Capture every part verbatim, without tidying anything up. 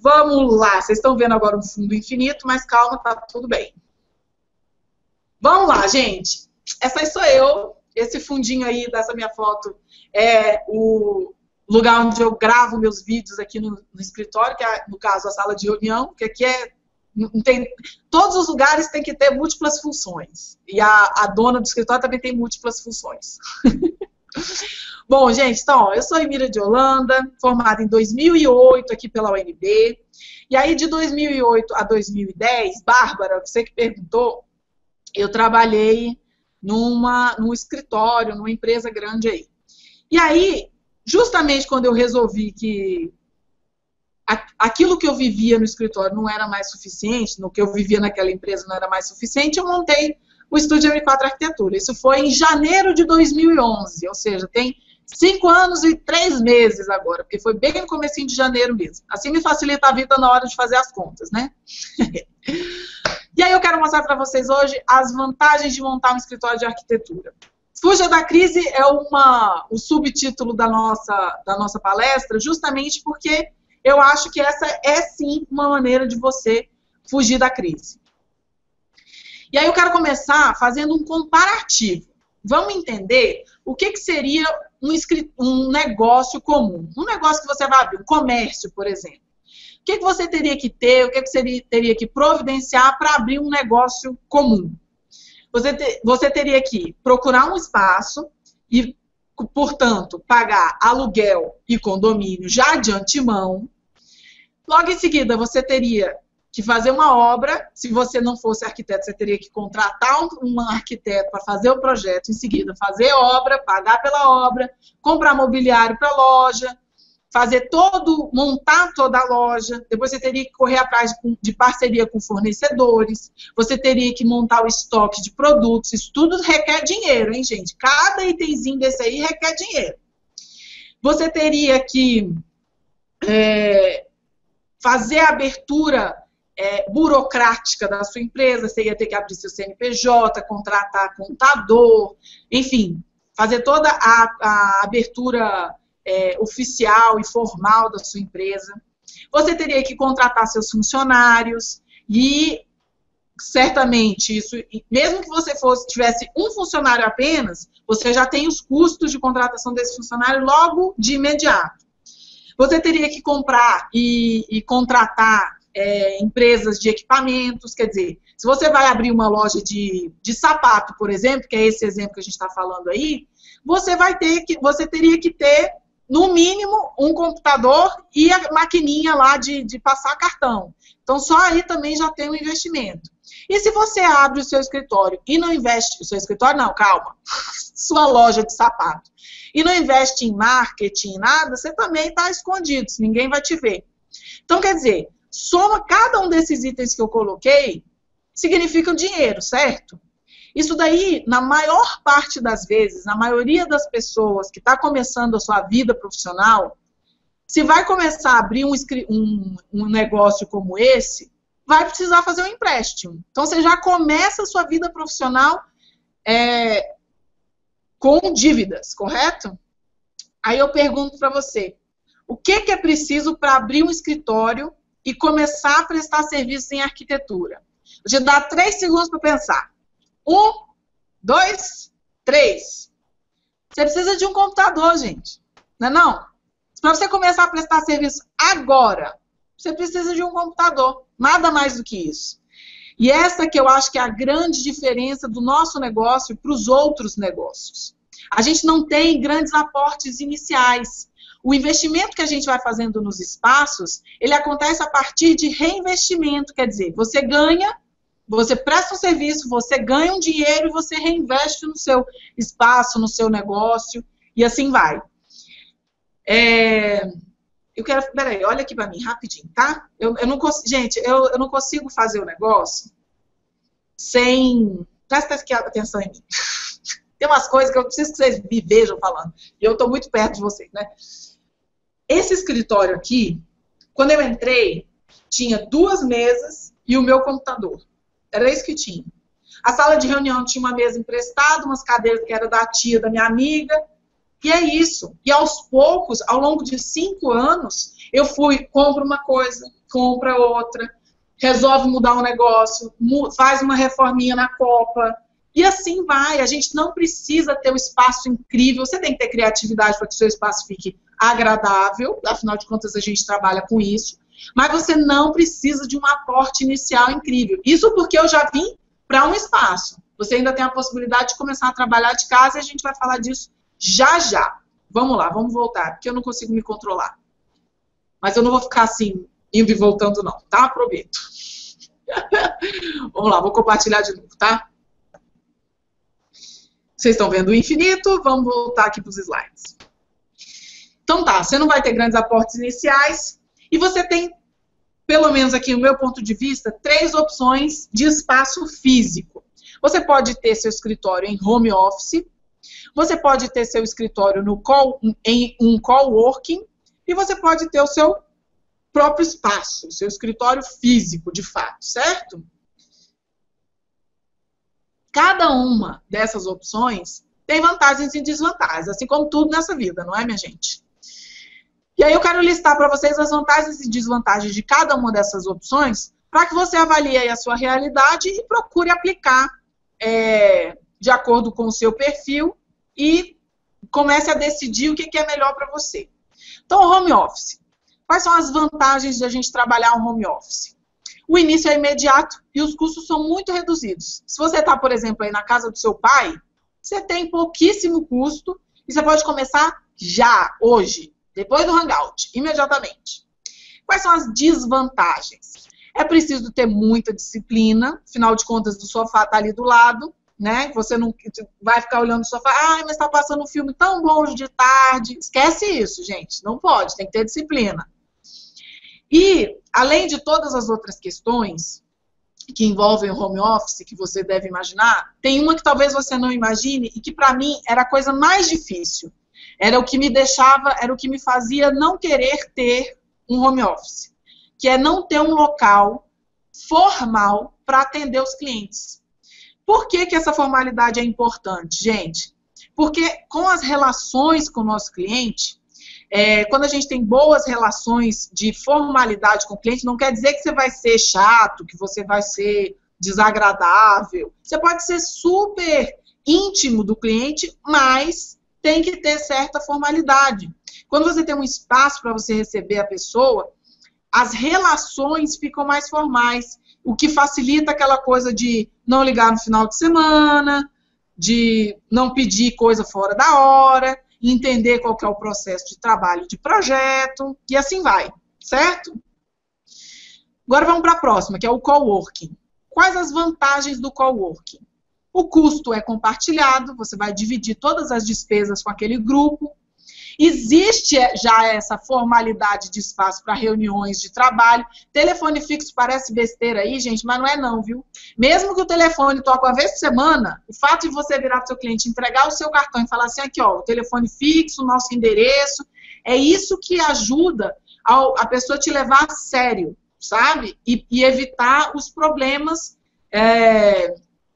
Vamos lá, vocês estão vendo agora um fundo infinito, mas calma, tá tudo bem. Vamos lá, gente. Essa aí sou eu. Esse fundinho aí dessa minha foto é o lugar onde eu gravo meus vídeos aqui no, no escritório, que é, no caso, a sala de reunião, que aqui é... Não tem, todos os lugares tem que ter múltiplas funções. E a, a dona do escritório também tem múltiplas funções. Bom, gente, então, eu sou Emília de Holanda, formada em dois mil e oito aqui pela U N B. E aí, de dois mil e oito a dois mil e dez, Bárbara, você que perguntou, eu trabalhei numa, num escritório, numa empresa grande aí. E aí, justamente quando eu resolvi que aquilo que eu vivia no escritório não era mais suficiente, no que eu vivia naquela empresa não era mais suficiente, eu montei o Estúdio M quatro Arquitetura. Isso foi em janeiro de dois mil e onze, ou seja, tem cinco anos e três meses agora, porque foi bem no comecinho de janeiro mesmo. Assim me facilita a vida na hora de fazer as contas, né? E aí eu quero mostrar para vocês hoje as vantagens de montar um escritório de arquitetura. Fuja da crise é uma, o subtítulo da nossa, da nossa palestra, justamente porque eu acho que essa é, sim, uma maneira de você fugir da crise. E aí eu quero começar fazendo um comparativo. Vamos entender o que, que seria um, um negócio comum. Um negócio que você vai abrir, um comércio, por exemplo. O que, que você teria que ter, o que, que você teria que providenciar para abrir um negócio comum? Você, te, você teria que procurar um espaço e, portanto, pagar aluguel e condomínio já de antemão. Logo em seguida, você teria que fazer uma obra. Se você não fosse arquiteto, você teria que contratar um arquiteto para fazer o projeto. Em seguida, fazer obra, pagar pela obra, comprar mobiliário para a loja, fazer todo, montar toda a loja. Depois você teria que correr atrás de, de parceria com fornecedores. Você teria que montar o estoque de produtos. Isso tudo requer dinheiro, hein, gente? Cada itemzinho desse aí requer dinheiro. Você teria que é, fazer a abertura é, burocrática da sua empresa. Você ia ter que abrir seu C N P J, contratar contador, enfim, fazer toda a, a abertura É, oficial e formal da sua empresa. Você teria que contratar seus funcionários e, certamente, isso, mesmo que você fosse, tivesse um funcionário apenas, você já tem os custos de contratação desse funcionário logo de imediato. Você teria que comprar e, e contratar é, empresas de equipamentos, quer dizer, se você vai abrir uma loja de, de sapato, por exemplo, que é esse exemplo que a gente está falando aí, você vai ter que, você teria que ter no mínimo, um computador e a maquininha lá de, de passar cartão. Então, só aí também já tem um investimento. E se você abre o seu escritório e não investe... O seu escritório, não, calma. Sua loja de sapato. E não investe em marketing, nada, você também está escondido, ninguém vai te ver. Então, quer dizer, soma cada um desses itens que eu coloquei, significa dinheiro, certo? Isso daí, na maior parte das vezes, na maioria das pessoas que está começando a sua vida profissional, se vai começar a abrir um, um, um negócio como esse, vai precisar fazer um empréstimo. Então, você já começa a sua vida profissional é, com dívidas, correto? Aí eu pergunto para você, o que, que é preciso para abrir um escritório e começar a prestar serviços em arquitetura? Vou te dar três segundos para pensar. Um, dois, três. Você precisa de um computador, gente. Não é não? Para você começar a prestar serviço agora, você precisa de um computador. Nada mais do que isso. E essa que eu acho que é a grande diferença do nosso negócio para os outros negócios. A gente não tem grandes aportes iniciais. O investimento que a gente vai fazendo nos espaços, ele acontece a partir de reinvestimento. Quer dizer, você ganha... Você presta um serviço, você ganha um dinheiro e você reinveste no seu espaço, no seu negócio, e assim vai. É, eu quero... Peraí, olha aqui para mim, rapidinho, tá? Eu, eu não consigo, gente, eu, eu não consigo fazer o negócio sem... Presta atenção em mim. Tem umas coisas que eu preciso que vocês me vejam falando. E eu estou muito perto de vocês, né? Esse escritório aqui, quando eu entrei, tinha duas mesas e o meu computador. Era isso que tinha. A sala de reunião tinha uma mesa emprestada, umas cadeiras que era da tia da minha amiga, e é isso. E aos poucos, ao longo de cinco anos, eu fui, compro uma coisa, compra outra, resolve mudar um negócio, faz uma reforminha na copa, e assim vai. A gente não precisa ter um espaço incrível, você tem que ter criatividade para que o seu espaço fique agradável, afinal de contas a gente trabalha com isso, mas você não precisa de um aporte inicial incrível. Isso porque eu já vim para um espaço. Você ainda tem a possibilidade de começar a trabalhar de casa e a gente vai falar disso já já. Vamos lá, vamos voltar, porque eu não consigo me controlar. Mas eu não vou ficar assim, indo e voltando não, tá? Prometo. Vamos lá, vou compartilhar de novo, tá? Vocês estão vendo o infinito, vamos voltar aqui para os slides. Então tá, você não vai ter grandes aportes iniciais e você tem, pelo menos aqui no meu ponto de vista, três opções de espaço físico. Você pode ter seu escritório em home office, você pode ter seu escritório no call, em um coworking e você pode ter o seu próprio espaço, o seu escritório físico, de fato, certo? Cada uma dessas opções tem vantagens e desvantagens, assim como tudo nessa vida, não é, minha gente? E aí eu quero listar para vocês as vantagens e desvantagens de cada uma dessas opções, para que você avalie aí a sua realidade e procure aplicar é, de acordo com o seu perfil e comece a decidir o que, que é melhor para você. Então, home office. Quais são as vantagens de a gente trabalhar um home office? O início é imediato e os custos são muito reduzidos. Se você está, por exemplo, aí na casa do seu pai, você tem pouquíssimo custo e você pode começar já, hoje, depois do Hangout, imediatamente. Quais são as desvantagens? É preciso ter muita disciplina, afinal de contas, o sofá está ali do lado, né? Você não vai ficar olhando o sofá, ai, mas está passando um filme tão bom de tarde. Esquece isso, gente, não pode, tem que ter disciplina. E, além de todas as outras questões que envolvem o home office, que você deve imaginar, tem uma que talvez você não imagine e que, para mim, era a coisa mais difícil. Era o que me deixava, era o que me fazia não querer ter um home office, que é não ter um local formal para atender os clientes. Por que que essa formalidade é importante, gente? Porque com as relações com o nosso cliente, É, quando a gente tem boas relações de formalidade com o cliente, não quer dizer que você vai ser chato, que você vai ser desagradável. Você pode ser super íntimo do cliente, mas tem que ter certa formalidade. Quando você tem um espaço para você receber a pessoa, as relações ficam mais formais, o que facilita aquela coisa de não ligar no final de semana, de não pedir coisa fora da hora, entender qual que é o processo de trabalho de projeto, e assim vai, certo? Agora vamos para a próxima, que é o coworking. Quais as vantagens do coworking? O custo é compartilhado, você vai dividir todas as despesas com aquele grupo. Existe já essa formalidade de espaço para reuniões de trabalho. Telefone fixo parece besteira aí, gente, mas não é não, viu? Mesmo que o telefone toque uma vez por semana, o fato de você virar para o seu cliente, entregar o seu cartão e falar assim, aqui ó, o telefone fixo, o nosso endereço, é isso que ajuda ao, a pessoa te levar a sério, sabe? E, e evitar os problemas é,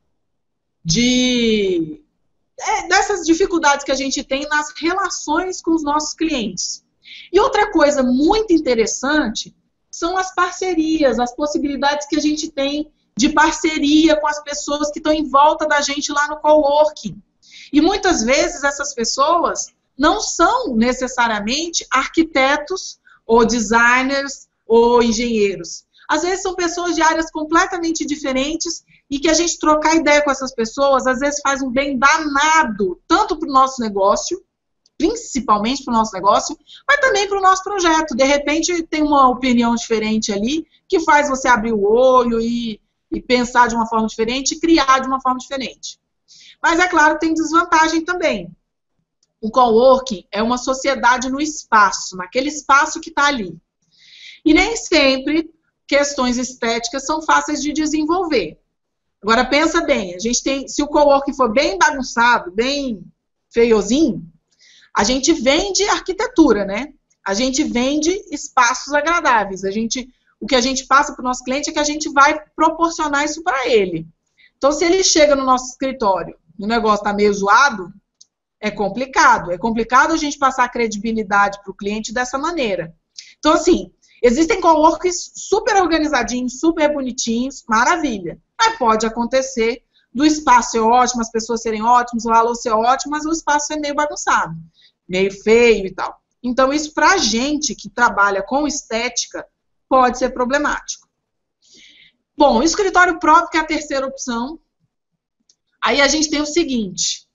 de... É, dessas dificuldades que a gente tem nas relações com os nossos clientes. E outra coisa muito interessante são as parcerias, as possibilidades que a gente tem de parceria com as pessoas que estão em volta da gente lá no coworking. E muitas vezes essas pessoas não são necessariamente arquitetos ou designers ou engenheiros. Às vezes são pessoas de áreas completamente diferentes e que a gente trocar ideia com essas pessoas, às vezes faz um bem danado, tanto para o nosso negócio, principalmente para o nosso negócio, mas também para o nosso projeto. De repente tem uma opinião diferente ali, que faz você abrir o olho e, e pensar de uma forma diferente e criar de uma forma diferente. Mas é claro, tem desvantagem também. O coworking é uma sociedade no espaço, naquele espaço que está ali. E nem sempre questões estéticas são fáceis de desenvolver. Agora, pensa bem, a gente tem, se o coworking for bem bagunçado, bem feiozinho, a gente vende arquitetura, né? A gente vende espaços agradáveis. A gente, o que a gente passa para o nosso cliente é que a gente vai proporcionar isso para ele. Então, se ele chega no nosso escritório e o negócio está meio zoado, é complicado. É complicado a gente passar credibilidade para o cliente dessa maneira. Então, assim, Existem coworkings super organizadinhos, super bonitinhos, maravilha. Mas pode acontecer do espaço ser ótimo, as pessoas serem ótimas, o valor ser ótimo, mas o espaço é meio bagunçado, meio feio e tal. Então, isso pra gente que trabalha com estética pode ser problemático. Bom, o escritório próprio, que é a terceira opção. Aí a gente tem o seguinte,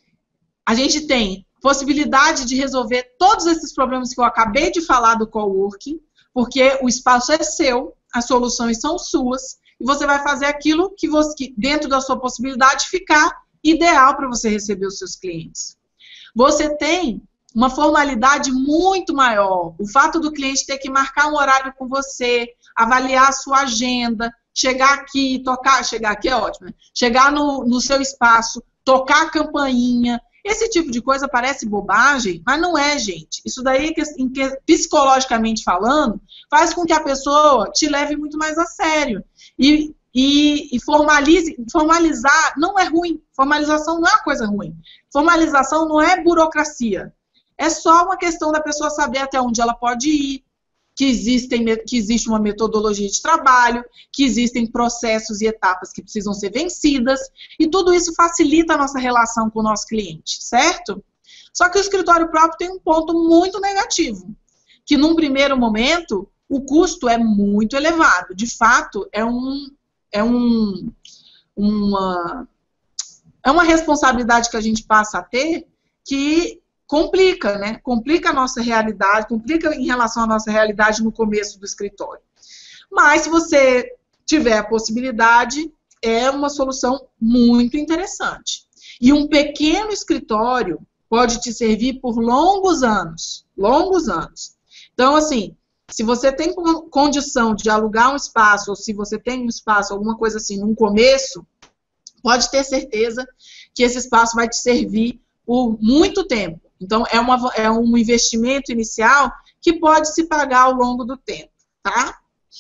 a gente tem possibilidade de resolver todos esses problemas que eu acabei de falar do coworking, porque o espaço é seu, as soluções são suas, e você vai fazer aquilo que, você, que dentro da sua possibilidade, ficar ideal para você receber os seus clientes. Você tem uma formalidade muito maior. O fato do cliente ter que marcar um horário com você, avaliar a sua agenda, chegar aqui, tocar, chegar aqui é ótimo, né? Chegar no, no seu espaço, tocar a campainha. Esse tipo de coisa parece bobagem, mas não é, gente. Isso daí, psicologicamente falando, faz com que a pessoa te leve muito mais a sério. E, e, e formalize, formalizar não é ruim. Formalização não é uma coisa ruim. Formalização não é burocracia. É só uma questão da pessoa saber até onde ela pode ir, que, existem, que existe uma metodologia de trabalho, que existem processos e etapas que precisam ser vencidas, e tudo isso facilita a nossa relação com o nosso cliente, certo? Só que o escritório próprio tem um ponto muito negativo, que num primeiro momento o custo é muito elevado. De fato, é, um, é, um, uma, é uma responsabilidade que a gente passa a ter que complica, né? Complica a nossa realidade, complica em relação à nossa realidade no começo do escritório. Mas se você tiver a possibilidade, é uma solução muito interessante. E um pequeno escritório pode te servir por longos anos, longos anos. Então, assim, se você tem condição de alugar um espaço, ou se você tem um espaço, alguma coisa assim, no começo, pode ter certeza que esse espaço vai te servir por muito tempo. Então, é, uma, é um investimento inicial que pode se pagar ao longo do tempo, tá?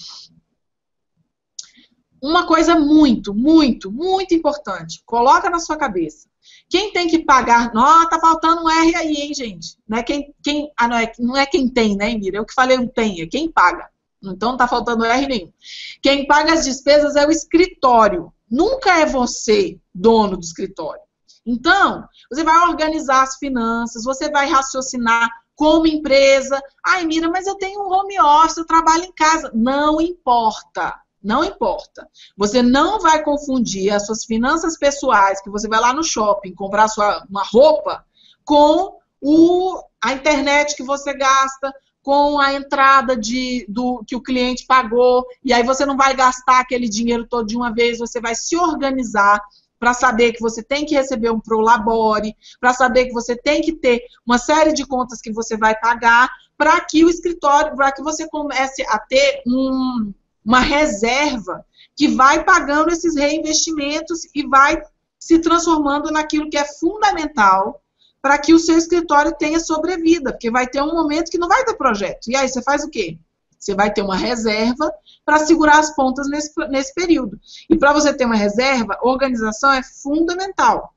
Uma coisa muito, muito, muito importante. Coloca na sua cabeça. Quem tem que pagar... Nossa, tá faltando um R aí, hein, gente? Não é quem... quem ah, não é, não é quem tem, né, Mira? Eu que falei um tem, é quem paga. Então, não tá faltando R nenhum. Quem paga as despesas é o escritório. Nunca é você, dono do escritório. Então, você vai organizar as finanças, você vai raciocinar como empresa. Ai, Mira, mas eu tenho um home office, eu trabalho em casa. Não importa, não importa. Você não vai confundir as suas finanças pessoais, que você vai lá no shopping comprar sua, uma roupa, com o, a internet que você gasta, com a entrada de, do, que o cliente pagou, e aí você não vai gastar aquele dinheiro todo de uma vez, você vai se organizar para saber que você tem que receber um prolabore, para saber que você tem que ter uma série de contas que você vai pagar, para que o escritório, para que você comece a ter um, uma reserva que vai pagando esses reinvestimentos e vai se transformando naquilo que é fundamental para que o seu escritório tenha sobrevida, porque vai ter um momento que não vai ter projeto. E aí você faz o quê? Você vai ter uma reserva para segurar as pontas nesse, nesse período. E para você ter uma reserva, organização é fundamental.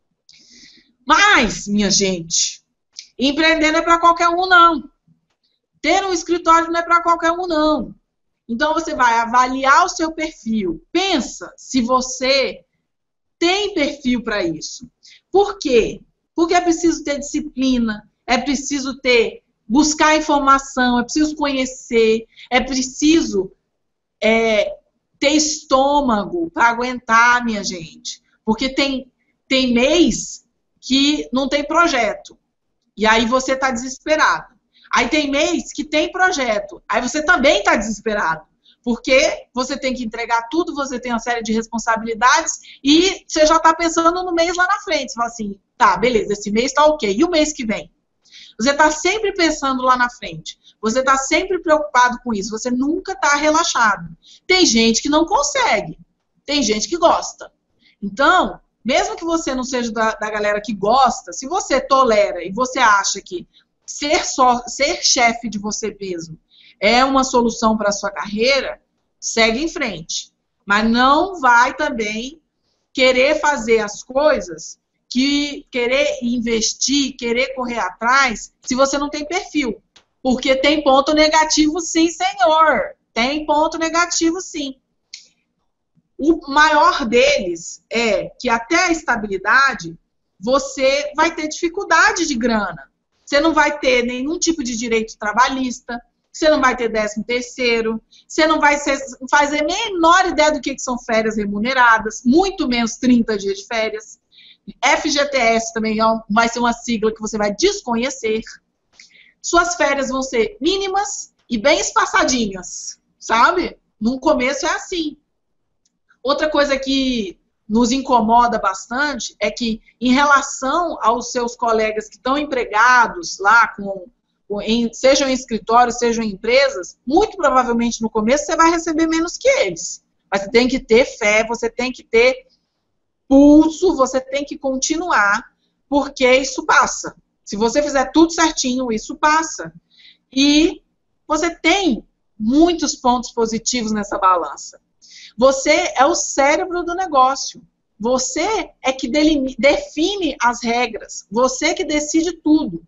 Mas, minha gente, empreender não é para qualquer um, não. Ter um escritório não é para qualquer um, não. Então, você vai avaliar o seu perfil. Pensa se você tem perfil para isso. Por quê? Porque é preciso ter disciplina, é preciso ter... buscar informação, é preciso conhecer, é preciso é, ter estômago para aguentar, minha gente. Porque tem, tem mês que não tem projeto. E aí você está desesperado. Aí tem mês que tem projeto. Aí você também está desesperado. Porque você tem que entregar tudo, você tem uma série de responsabilidades e você já está pensando no mês lá na frente. Você fala assim, tá, beleza, esse mês está ok. E o mês que vem? Você está sempre pensando lá na frente. Você está sempre preocupado com isso. Você nunca está relaxado. Tem gente que não consegue. Tem gente que gosta. Então, mesmo que você não seja da, da galera que gosta, se você tolera e você acha que ser, só, ser chefe de você mesmo é uma solução para a sua carreira, segue em frente. Mas não vai também querer fazer as coisas... que querer investir, querer correr atrás, se você não tem perfil. Porque tem ponto negativo sim, senhor. Tem ponto negativo sim. O maior deles é que até a estabilidade, você vai ter dificuldade de grana. Você não vai ter nenhum tipo de direito trabalhista, você não vai ter décimo terceiro, você não vai ser, fazer a menor ideia do que são férias remuneradas, muito menos trinta dias de férias. F G T S também vai ser uma sigla que você vai desconhecer. Suas férias vão ser mínimas e bem espaçadinhas, sabe? No começo é assim. Outra coisa que nos incomoda bastante é que, em relação aos seus colegas que estão empregados lá, com, com, em, sejam em escritórios, sejam em empresas, muito provavelmente no começo você vai receber menos que eles. Mas você tem que ter fé, você tem que ter pulso, você tem que continuar, porque isso passa. Se você fizer tudo certinho, isso passa. E você tem muitos pontos positivos nessa balança. Você é o cérebro do negócio. Você é que define as regras. Você que decide tudo.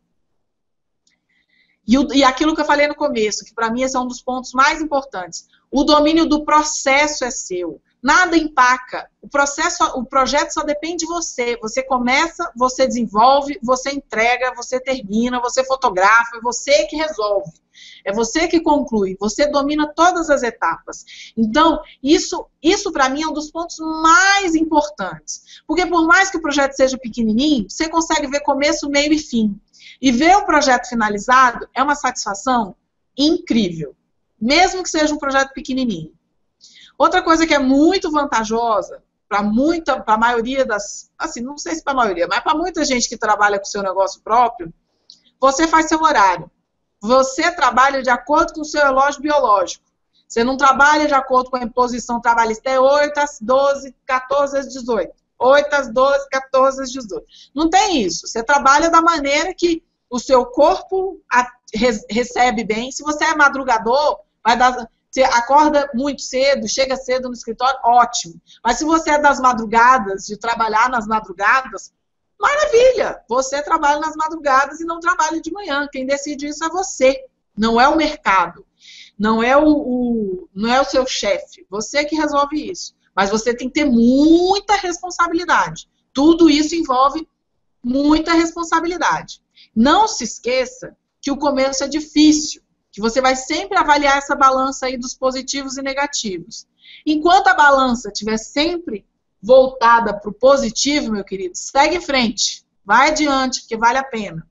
E, o, e aquilo que eu falei no começo, que para mim esse é um dos pontos mais importantes. O domínio do processo é seu. Nada empaca. O processo, o projeto só depende de você. Você começa, você desenvolve, você entrega, você termina, você fotografa, é você que resolve. É você que conclui. Você domina todas as etapas. Então, isso, isso para mim é um dos pontos mais importantes. Porque por mais que o projeto seja pequenininho, você consegue ver começo, meio e fim. E ver o projeto finalizado é uma satisfação incrível. Mesmo que seja um projeto pequenininho. Outra coisa que é muito vantajosa para muita, para a maioria das, assim, não sei se para a maioria, mas para muita gente que trabalha com o seu negócio próprio, você faz seu horário. Você trabalha de acordo com o seu relógio biológico. Você não trabalha de acordo com a imposição trabalhista. É oito às doze, quatorze às dezoito. oito às doze, quatorze às dezoito. Não tem isso. Você trabalha da maneira que o seu corpo a, re, recebe bem. Se você é madrugador, vai dar... Você acorda muito cedo, chega cedo no escritório, ótimo. Mas se você é das madrugadas, de trabalhar nas madrugadas, maravilha! Você trabalha nas madrugadas e não trabalha de manhã. Quem decide isso é você, não é o mercado. Não é o, o, não é o seu chefe. Você que resolve isso. Mas você tem que ter muita responsabilidade. Tudo isso envolve muita responsabilidade. Não se esqueça que o começo é difícil. Que você vai sempre avaliar essa balança aí dos positivos e negativos. Enquanto a balança estiver sempre voltada para o positivo, meu querido, segue em frente, vai adiante, porque vale a pena.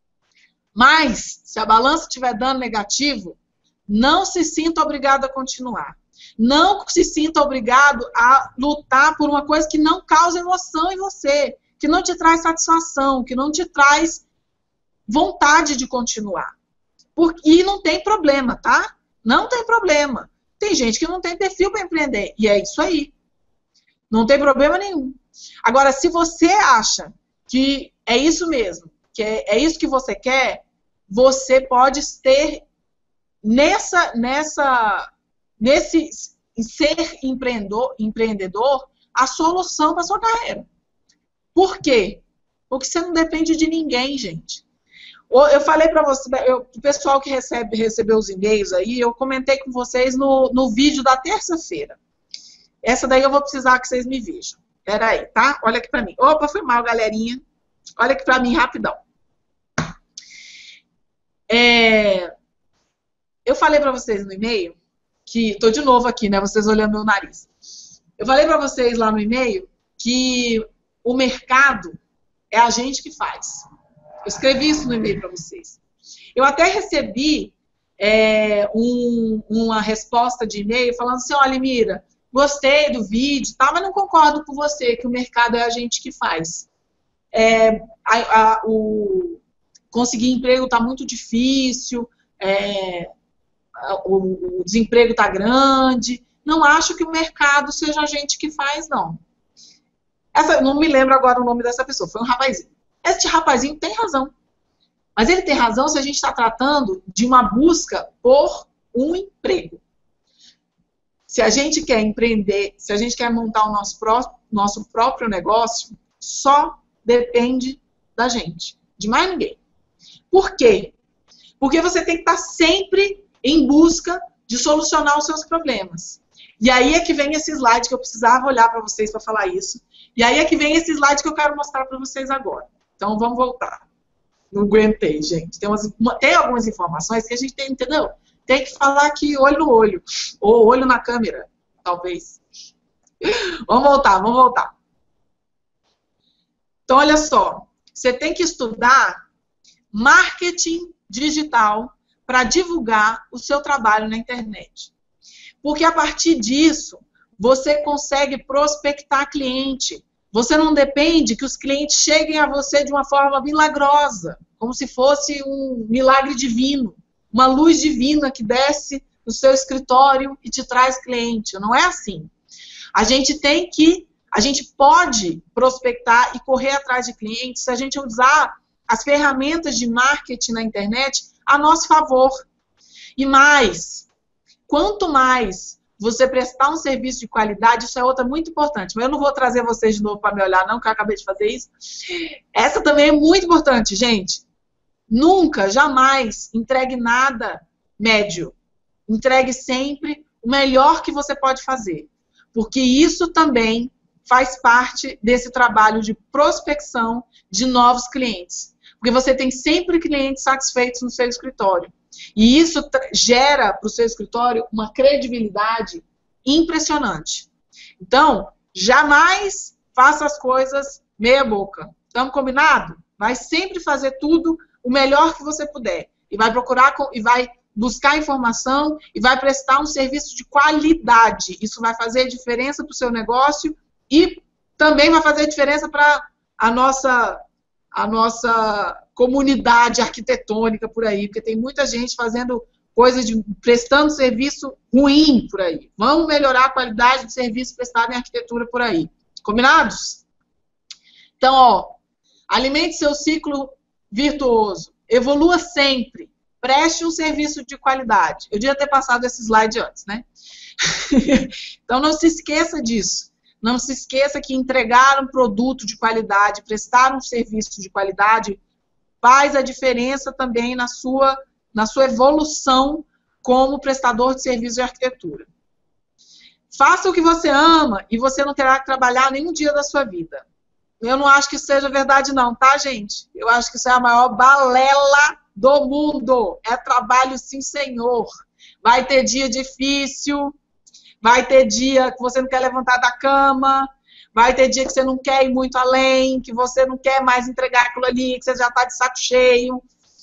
Mas, se a balança estiver dando negativo, não se sinta obrigado a continuar. Não se sinta obrigado a lutar por uma coisa que não causa emoção em você, que não te traz satisfação, que não te traz vontade de continuar. Porque, e não tem problema, tá? Não tem problema. Tem gente que não tem perfil para empreender. E é isso aí. Não tem problema nenhum. Agora, se você acha que é isso mesmo, que é, é isso que você quer, você pode ter nessa, nessa, nesse ser empreendedor, empreendedor a solução para sua carreira. Por quê? Porque você não depende de ninguém, gente. Eu falei para você, eu, o pessoal que recebe, recebeu os e-mails aí, eu comentei com vocês no, no vídeo da terça-feira. Essa daí eu vou precisar que vocês me vejam. Pera aí, tá? Olha aqui para mim. Opa, foi mal, galerinha. Olha aqui para mim, rapidão. É, eu falei para vocês no e-mail, que, tô de novo aqui, né, vocês olhando meu nariz. Eu falei para vocês lá no e-mail que o mercado é a gente que faz. Eu escrevi isso no e-mail para vocês. Eu até recebi é, um, uma resposta de e-mail falando assim, olha, Mira, gostei do vídeo, tá, mas não concordo com você, que o mercado é a gente que faz. É, a, a, o, conseguir emprego está muito difícil, é, o, o desemprego está grande, não acho que o mercado seja a gente que faz, não. Essa, não me lembro agora o nome dessa pessoa, foi um rapazinho. Este rapazinho tem razão. Mas ele tem razão se a gente está tratando de uma busca por um emprego. Se a gente quer empreender, se a gente quer montar o nosso, pró nosso próprio negócio, só depende da gente, de mais ninguém. Por quê? Porque você tem que estar sempre em busca de solucionar os seus problemas. E aí é que vem esse slide que eu precisava olhar para vocês para falar isso. E aí é que vem esse slide que eu quero mostrar para vocês agora. Então, vamos voltar. Não aguentei, gente. Tem, umas, uma, tem algumas informações que a gente tem, entendeu? Tem que falar aqui olho no olho. Ou olho na câmera, talvez. Vamos voltar, vamos voltar. Então, olha só. Você tem que estudar marketing digital para divulgar o seu trabalho na internet. Porque a partir disso, você consegue prospectar cliente. Você não depende que os clientes cheguem a você de uma forma milagrosa, como se fosse um milagre divino, uma luz divina que desce no seu escritório e te traz cliente. Não é assim. A gente tem que, a gente pode prospectar e correr atrás de clientes se a gente usar as ferramentas de marketing na internet a nosso favor. E mais, quanto mais você prestar um serviço de qualidade, isso é outra muito importante. Mas eu não vou trazer vocês de novo para me olhar, não, que eu acabei de fazer isso. Essa também é muito importante, gente. Nunca, jamais entregue nada médio. Entregue sempre o melhor que você pode fazer. Porque isso também faz parte desse trabalho de prospecção de novos clientes. Porque você tem sempre clientes satisfeitos no seu escritório. E isso gera para o seu escritório uma credibilidade impressionante. Então, jamais faça as coisas meia boca. Estamos combinados? Vai sempre fazer tudo o melhor que você puder. E vai procurar, e vai buscar informação, e vai prestar um serviço de qualidade. Isso vai fazer diferença para o seu negócio e também vai fazer diferença para a nossa... a nossa comunidade arquitetônica por aí, porque tem muita gente fazendo coisas de, prestando serviço ruim por aí. Vamos melhorar a qualidade do serviço prestado em arquitetura por aí. Combinados? Então, ó, alimente seu ciclo virtuoso, evolua sempre, preste um serviço de qualidade. Eu devia ter passado esse slide antes, né? Então, não se esqueça disso. Não se esqueça que entregar um produto de qualidade, prestar um serviço de qualidade, faz a diferença também na sua, na sua evolução como prestador de serviço de arquitetura. Faça o que você ama e você não terá que trabalhar nenhum dia da sua vida. Eu não acho que isso seja verdade não, tá, gente? Eu acho que isso é a maior balela do mundo. É trabalho, sim, senhor. Vai ter dia difícil... Vai ter dia que você não quer levantar da cama, vai ter dia que você não quer ir muito além, que você não quer mais entregar aquilo ali, que você já está de saco cheio.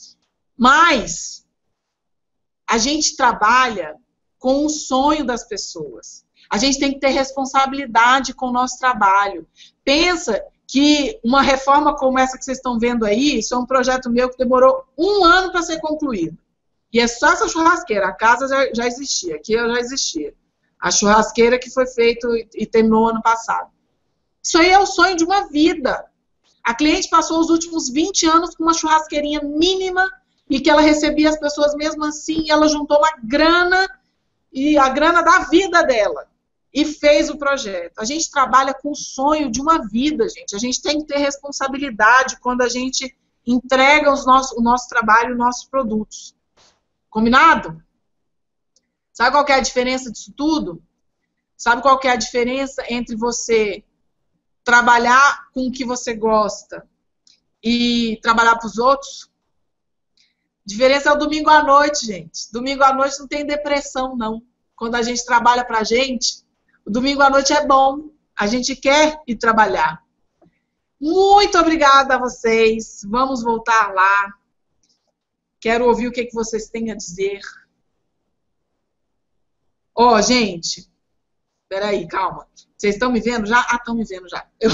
Mas a gente trabalha com o sonho das pessoas. A gente tem que ter responsabilidade com o nosso trabalho. Pensa que uma reforma como essa que vocês estão vendo aí, isso é um projeto meu que demorou um ano para ser concluído. E é só essa churrasqueira, a casa já, já existia, aqui eu já existia. A churrasqueira que foi feita e terminou ano passado. Isso aí é o sonho de uma vida. A cliente passou os últimos vinte anos com uma churrasqueirinha mínima e que ela recebia as pessoas mesmo assim, e ela juntou uma grana, e a grana da vida dela, e fez o projeto. A gente trabalha com o sonho de uma vida, gente. A gente tem que ter responsabilidade quando a gente entrega os nossos, o nosso trabalho, os nossos produtos. Combinado? Sabe qual que é a diferença disso tudo? Sabe qual que é a diferença entre você trabalhar com o que você gosta e trabalhar para os outros? A diferença é o domingo à noite, gente. Domingo à noite não tem depressão, não. Quando a gente trabalha para a gente, o domingo à noite é bom. A gente quer ir trabalhar. Muito obrigada a vocês. Vamos voltar lá. Quero ouvir o que, que vocês têm a dizer. Ó, oh, gente, peraí, calma. Vocês estão me vendo já? Ah, estão me vendo já. Eu...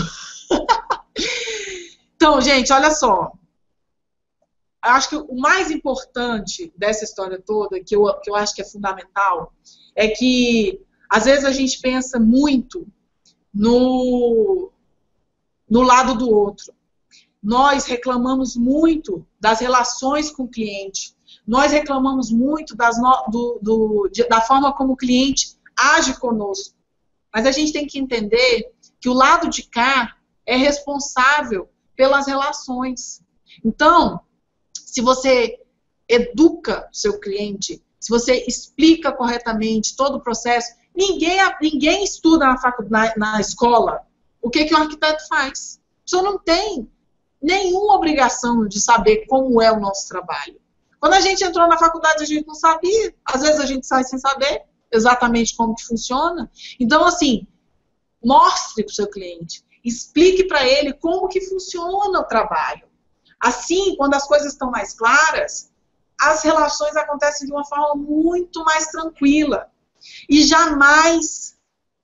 Então, gente, olha só. Eu acho que o mais importante dessa história toda, que eu, que eu acho que é fundamental, é que, às vezes, a gente pensa muito no, no lado do outro. Nós reclamamos muito das relações com o cliente. Nós reclamamos muito das no, do, do, de, da forma como o cliente age conosco. Mas a gente tem que entender que o lado de cá é responsável pelas relações. Então, se você educa o seu cliente, se você explica corretamente todo o processo, ninguém, ninguém estuda na, faculdade, na, na escola o que, que o arquiteto faz. A pessoa não tem nenhuma obrigação de saber como é o nosso trabalho. Quando a gente entrou na faculdade, a gente não sabia. Às vezes a gente sai sem saber exatamente como que funciona. Então, assim, mostre para o seu cliente, explique para ele como que funciona o trabalho. Assim, quando as coisas estão mais claras, as relações acontecem de uma forma muito mais tranquila. E jamais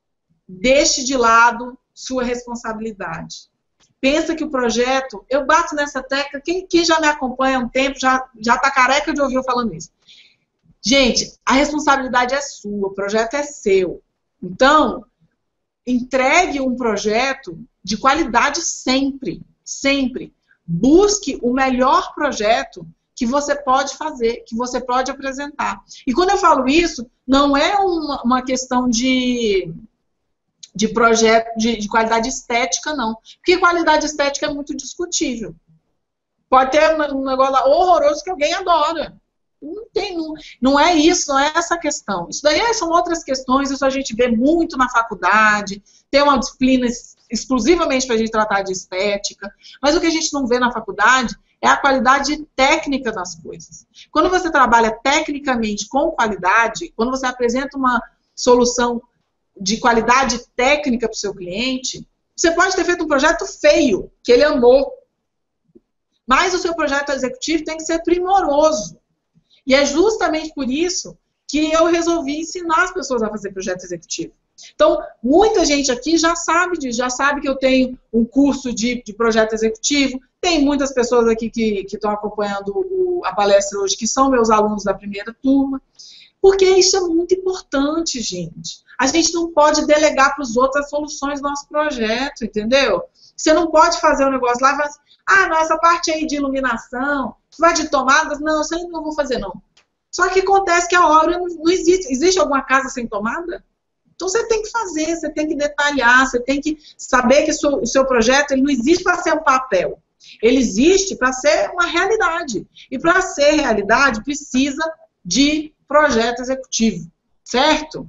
deixe de lado sua responsabilidade. Pensa que o projeto, eu bato nessa tecla, quem, quem já me acompanha há um tempo já já está careca de ouvir eu falando isso. Gente, a responsabilidade é sua, o projeto é seu. Então, entregue um projeto de qualidade sempre, sempre. Busque o melhor projeto que você pode fazer, que você pode apresentar. E quando eu falo isso, não é uma, uma questão de... de projeto, de, de qualidade estética, não. Porque qualidade estética é muito discutível. Pode ter um negócio lá horroroso que alguém adora. Não tem, não, não é isso, não é essa questão. Isso daí são outras questões, isso a gente vê muito na faculdade, tem uma disciplina exclusivamente para a gente tratar de estética, mas o que a gente não vê na faculdade é a qualidade técnica das coisas. Quando você trabalha tecnicamente com qualidade, quando você apresenta uma solução de qualidade técnica para o seu cliente, você pode ter feito um projeto feio, que ele amou, mas o seu projeto executivo tem que ser primoroso. E é justamente por isso que eu resolvi ensinar as pessoas a fazer projeto executivo. Então, muita gente aqui já sabe disso, já sabe que eu tenho um curso de, de projeto executivo, tem muitas pessoas aqui que, que estão acompanhando o, a palestra hoje, que são meus alunos da primeira turma, porque isso é muito importante, gente. A gente não pode delegar para os outros as soluções do nosso projeto, entendeu? Você não pode fazer um negócio lá e falar assim, ah, não, essa parte aí de iluminação, vai de tomadas, não, isso aí não vou fazer, não. Só que acontece que a obra não, não existe. Existe alguma casa sem tomada? Então você tem que fazer, você tem que detalhar, você tem que saber que o seu, o seu projeto ele não existe para ser um papel. Ele existe para ser uma realidade. E para ser realidade, precisa de projeto executivo, certo?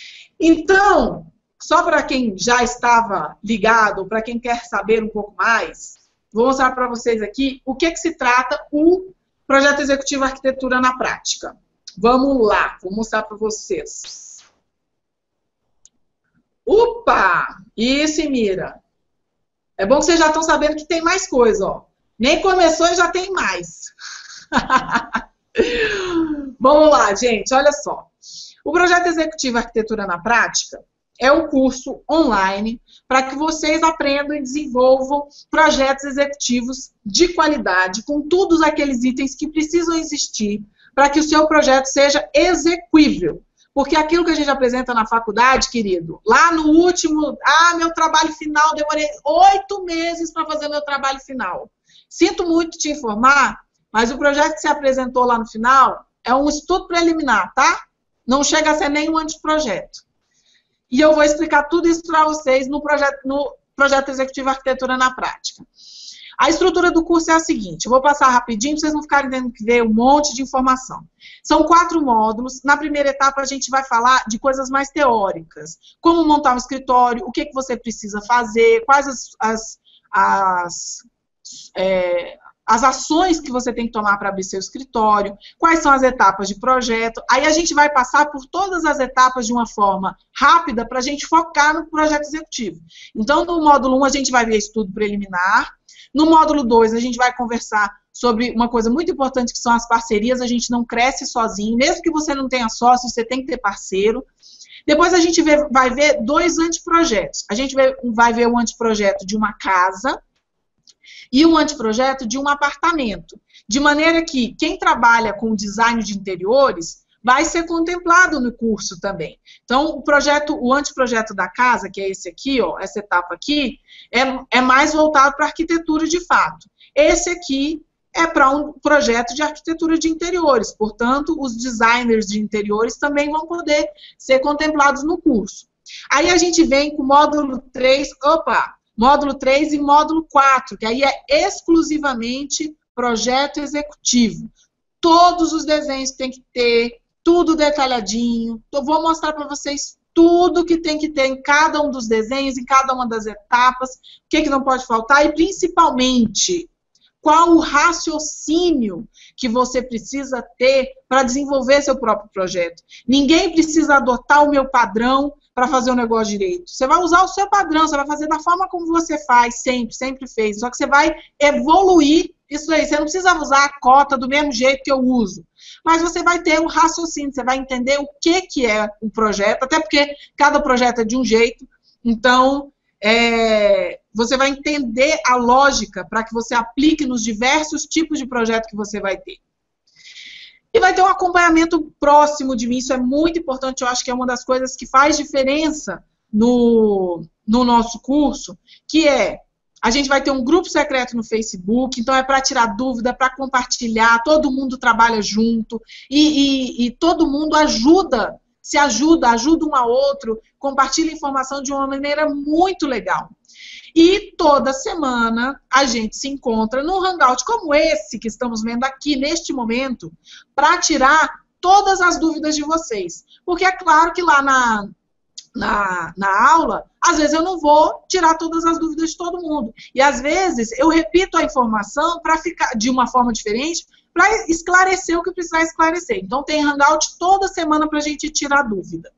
Então, só para quem já estava ligado, para quem quer saber um pouco mais, vou mostrar para vocês aqui o que, que se trata o projeto executivo arquitetura na prática. Vamos lá, vou mostrar para vocês. Opa! Isso, Mira. É bom que vocês já estão sabendo que tem mais coisa, ó. Nem começou e já tem mais. Vamos lá, gente, olha só. O projeto executivo arquitetura na prática é um curso online para que vocês aprendam e desenvolvam projetos executivos de qualidade, com todos aqueles itens que precisam existir para que o seu projeto seja execuível. Porque aquilo que a gente apresenta na faculdade, querido, lá no último, ah, meu trabalho final, demorei oito meses para fazer meu trabalho final. Sinto muito te informar, mas o projeto que você apresentou lá no final é um estudo preliminar, tá? Não chega a ser nenhum anteprojeto. E eu vou explicar tudo isso para vocês no projeto, no projeto executivo arquitetura na prática. A estrutura do curso é a seguinte, eu vou passar rapidinho para vocês não ficarem tendo que ver um monte de informação. São quatro módulos. Na primeira etapa a gente vai falar de coisas mais teóricas, como montar um escritório, o que, que você precisa fazer, quais as, as, as, é, as ações que você tem que tomar para abrir seu escritório, quais são as etapas de projeto. Aí a gente vai passar por todas as etapas de uma forma rápida para a gente focar no projeto executivo. Então, no módulo um a gente vai ver estudo preliminar. No módulo dois, a gente vai conversar sobre uma coisa muito importante, que são as parcerias. A gente não cresce sozinho, mesmo que você não tenha sócio, você tem que ter parceiro. Depois a gente vê, vai ver dois anteprojetos. A gente vê, vai ver um anteprojeto de uma casa e um anteprojeto de um apartamento. De maneira que quem trabalha com design de interiores vai ser contemplado no curso também. Então, o projeto, o anteprojeto da casa, que é esse aqui, ó, essa etapa aqui, é, é mais voltado para arquitetura de fato. Esse aqui é para um projeto de arquitetura de interiores, portanto, os designers de interiores também vão poder ser contemplados no curso. Aí a gente vem com o módulo três, opa, módulo três e módulo quatro, que aí é exclusivamente projeto executivo. todos os desenhos que tem que ter, tudo detalhadinho. Eu vou mostrar para vocês tudo que tem que ter em cada um dos desenhos, em cada uma das etapas, o que, que não pode faltar e, principalmente, qual o raciocínio que você precisa ter para desenvolver seu próprio projeto. Ninguém precisa adotar o meu padrão para fazer o negócio direito. Você vai usar o seu padrão, você vai fazer da forma como você faz, sempre, sempre fez. Só que você vai evoluir isso aí. Você não precisa usar a cota do mesmo jeito que eu uso. Mas você vai ter um raciocínio, você vai entender o que, que é o projeto, até porque cada projeto é de um jeito. Então, é, você vai entender a lógica para que você aplique nos diversos tipos de projeto que você vai ter. E vai ter um acompanhamento próximo de mim, isso é muito importante, eu acho que é uma das coisas que faz diferença no, no nosso curso, que é, a gente vai ter um grupo secreto no Facebook, então é para tirar dúvida, para compartilhar, todo mundo trabalha junto, e, e, e todo mundo ajuda, se ajuda, ajuda um ao outro, compartilha informação de uma maneira muito legal. E toda semana a gente se encontra num hangout como esse que estamos vendo aqui neste momento, para tirar todas as dúvidas de vocês. Porque é claro que lá na, na, na aula, às vezes eu não vou tirar todas as dúvidas de todo mundo. E às vezes eu repito a informação para ficar de uma forma diferente, para esclarecer o que precisar esclarecer. Então tem hangout toda semana para a gente tirar dúvida.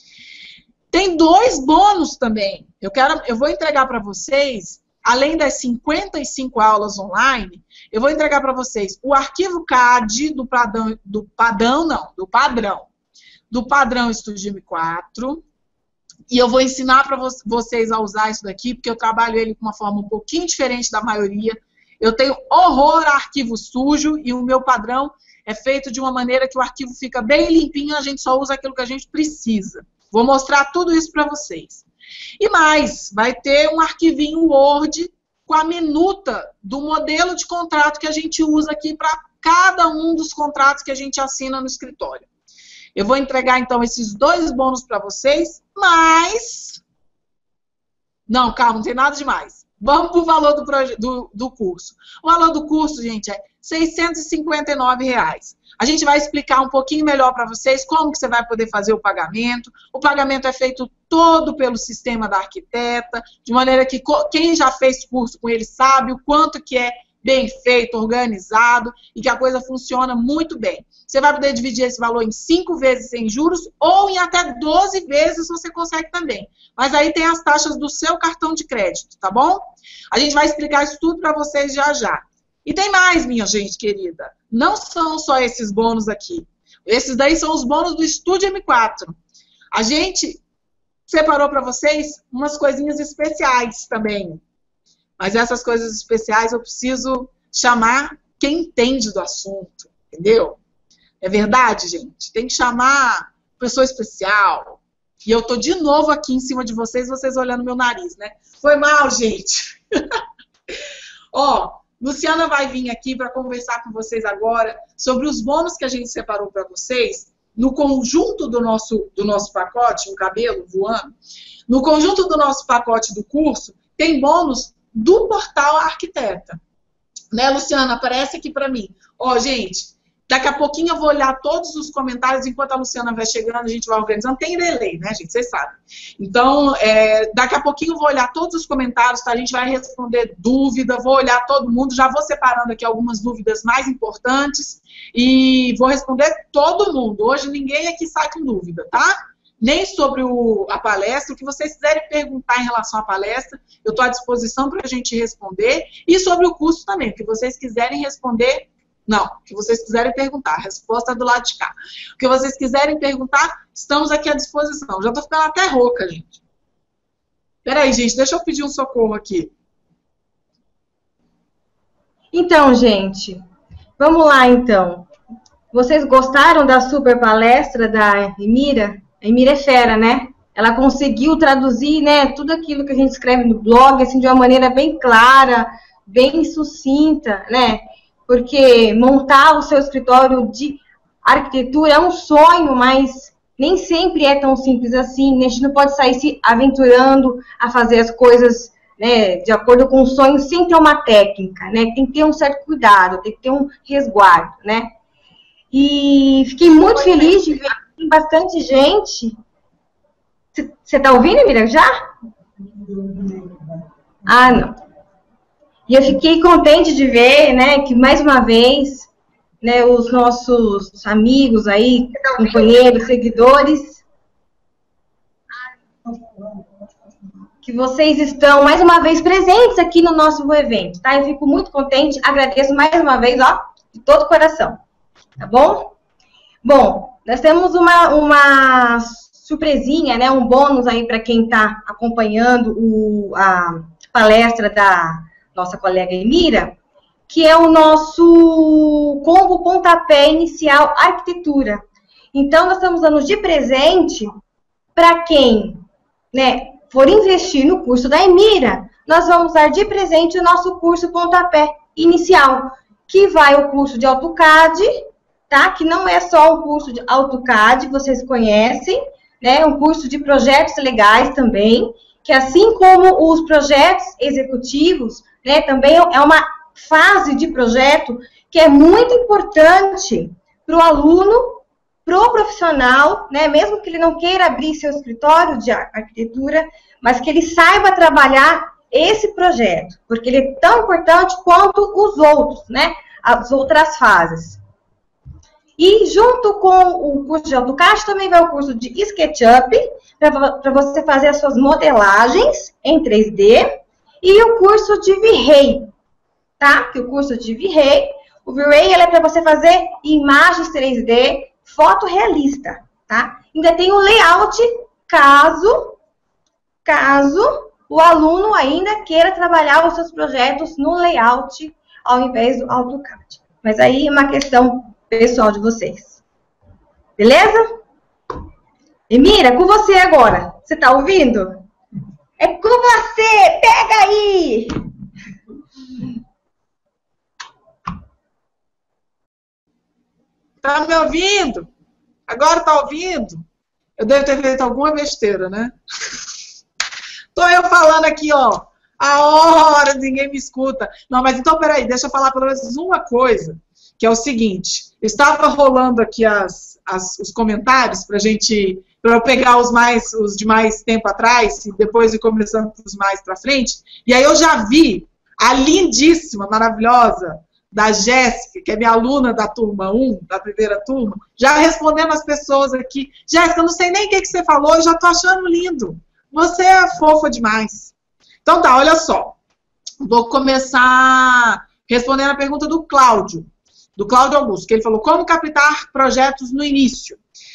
Tem dois bônus também. Eu, quero, eu vou entregar para vocês, além das cinquenta e cinco aulas online, eu vou entregar para vocês o arquivo C A D do padrão, do padrão, não, do padrão, do padrão Estúdio M quatro, e eu vou ensinar para vo vocês a usar isso daqui, porque eu trabalho ele com uma forma um pouquinho diferente da maioria. Eu tenho horror a arquivo sujo, e o meu padrão é feito de uma maneira que o arquivo fica bem limpinho, a gente só usa aquilo que a gente precisa. Vou mostrar tudo isso para vocês. E mais, vai ter um arquivinho Word com a minuta do modelo de contrato que a gente usa aqui para cada um dos contratos que a gente assina no escritório. Eu vou entregar, então, esses dois bônus para vocês, mas... Não, calma, não tem nada demais. Vamos para o valor do, do, do curso. O valor do curso, gente, é seiscentos e cinquenta e nove reais. A gente vai explicar um pouquinho melhor para vocês como que você vai poder fazer o pagamento. O pagamento é feito todo pelo sistema da arquiteta, de maneira que quem já fez curso com ele sabe o quanto que é bem feito, organizado, e que a coisa funciona muito bem. Você vai poder dividir esse valor em cinco vezes sem juros, ou em até doze vezes você consegue também. Mas aí tem as taxas do seu cartão de crédito, tá bom? A gente vai explicar isso tudo para vocês já já. E tem mais, minha gente querida. Não são só esses bônus aqui. Esses daí são os bônus do Estúdio M quatro. A gente separou para vocês umas coisinhas especiais também. Mas essas coisas especiais eu preciso chamar quem entende do assunto, entendeu? É verdade, gente? Tem que chamar pessoa especial. E eu tô de novo aqui em cima de vocês, vocês olhando meu nariz, né? Foi mal, gente. Ó, Luciana vai vir aqui para conversar com vocês agora sobre os bônus que a gente separou para vocês no conjunto do nosso, do nosso pacote, um cabelo voando. No conjunto do nosso pacote do curso, tem bônus do portal Arquiteta. Né, Luciana? Aparece aqui para mim. Ó, gente, daqui a pouquinho eu vou olhar todos os comentários, enquanto a Luciana vai chegando, a gente vai organizando. Tem delay, né, gente? Vocês sabem. Então, é, daqui a pouquinho eu vou olhar todos os comentários, tá? A gente vai responder dúvida, vou olhar todo mundo, já vou separando aqui algumas dúvidas mais importantes e vou responder todo mundo. Hoje ninguém aqui sai com dúvida, tá? Nem sobre o, a palestra, o que vocês quiserem perguntar em relação à palestra, eu estou à disposição para a gente responder, e sobre o curso também, o que vocês quiserem responder, não, o que vocês quiserem perguntar, a resposta é do lado de cá. O que vocês quiserem perguntar, estamos aqui à disposição. Já estou ficando até rouca, gente. Peraí, gente, deixa eu pedir um socorro aqui. Então, gente, vamos lá, então. Vocês gostaram da super palestra da Emira? A Emira é fera, né? Ela conseguiu traduzir, né, tudo aquilo que a gente escreve no blog, assim, de uma maneira bem clara, bem sucinta, né? Porque montar o seu escritório de arquitetura é um sonho, mas nem sempre é tão simples assim, né? A gente não pode sair se aventurando a fazer as coisas, né, de acordo com o sonho, sem ter uma técnica, né? Tem que ter um certo cuidado, tem que ter um resguardo, né? E fiquei muito feliz de ver que tem bastante gente. Você está ouvindo, Miriam, já? Ah, não. E eu fiquei contente de ver, né, que mais uma vez, né, os nossos amigos aí, companheiros, seguidores, que vocês estão mais uma vez presentes aqui no nosso evento, tá? Eu fico muito contente, agradeço mais uma vez, ó, de todo o coração, tá bom? Bom, nós temos uma, uma surpresinha, né, um bônus aí para quem está acompanhando o, a palestra da nossa colega Emira, que é o nosso combo pontapé inicial arquitetura. Então, nós estamos dando de presente para quem, né, for investir no curso da Emira, nós vamos dar de presente o nosso curso pontapé inicial, que vai o curso de AutoCAD, tá? Que não é só um curso de AutoCAD, vocês conhecem, né? Um curso de projetos legais também, que assim como os projetos executivos, né, também é uma fase de projeto que é muito importante para o aluno, para o profissional, né, mesmo que ele não queira abrir seu escritório de arquitetura, mas que ele saiba trabalhar esse projeto, porque ele é tão importante quanto os outros, né, as outras fases. E junto com o curso de AutoCAD também vai o curso de SketchUp, para você fazer as suas modelagens em três D, e o curso de V-Ray, tá? Que o curso de V-Ray, o V-Ray ele é para você fazer imagens três D fotorrealista, tá? Ainda tem o layout, caso, caso o aluno ainda queira trabalhar os seus projetos no layout ao invés do AutoCAD. Mas aí é uma questão pessoal de vocês. Beleza? Emira, com você agora. Você tá ouvindo? É com você! Pega aí! Tá me ouvindo? Agora tá ouvindo? Eu devo ter feito alguma besteira, né? Tô eu falando aqui, ó, há horas, ninguém me escuta. Não, mas então, peraí, deixa eu falar pelo menos uma coisa, que é o seguinte, estava rolando aqui as, as, os comentários pra gente, para eu pegar os mais, os de mais tempo atrás, e depois ir começando os mais pra frente, e aí eu já vi a lindíssima, maravilhosa, da Jéssica, que é minha aluna da turma um, da primeira turma, já respondendo as pessoas aqui. Jéssica, eu não sei nem o que, que você falou, eu já tô achando lindo. Você é fofa demais. Então tá, olha só. Vou começar respondendo a pergunta do Cláudio, do Cláudio Augusto, que ele falou, como captar projetos no início?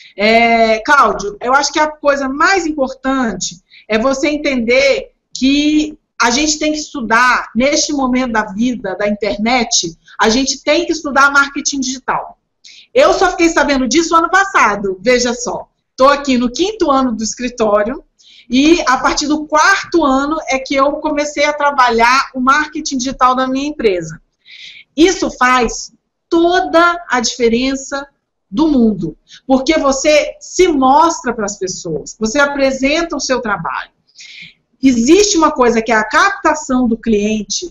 É, Cláudio, eu acho que a coisa mais importante é você entender que a gente tem que estudar, neste momento da vida, da internet, a gente tem que estudar marketing digital. Eu só fiquei sabendo disso ano passado, veja só. Estou aqui no quinto ano do escritório e a partir do quarto ano é que eu comecei a trabalhar o marketing digital da minha empresa. Isso faz toda a diferença do mundo, porque você se mostra para as pessoas, você apresenta o seu trabalho. Existe uma coisa que é a captação do cliente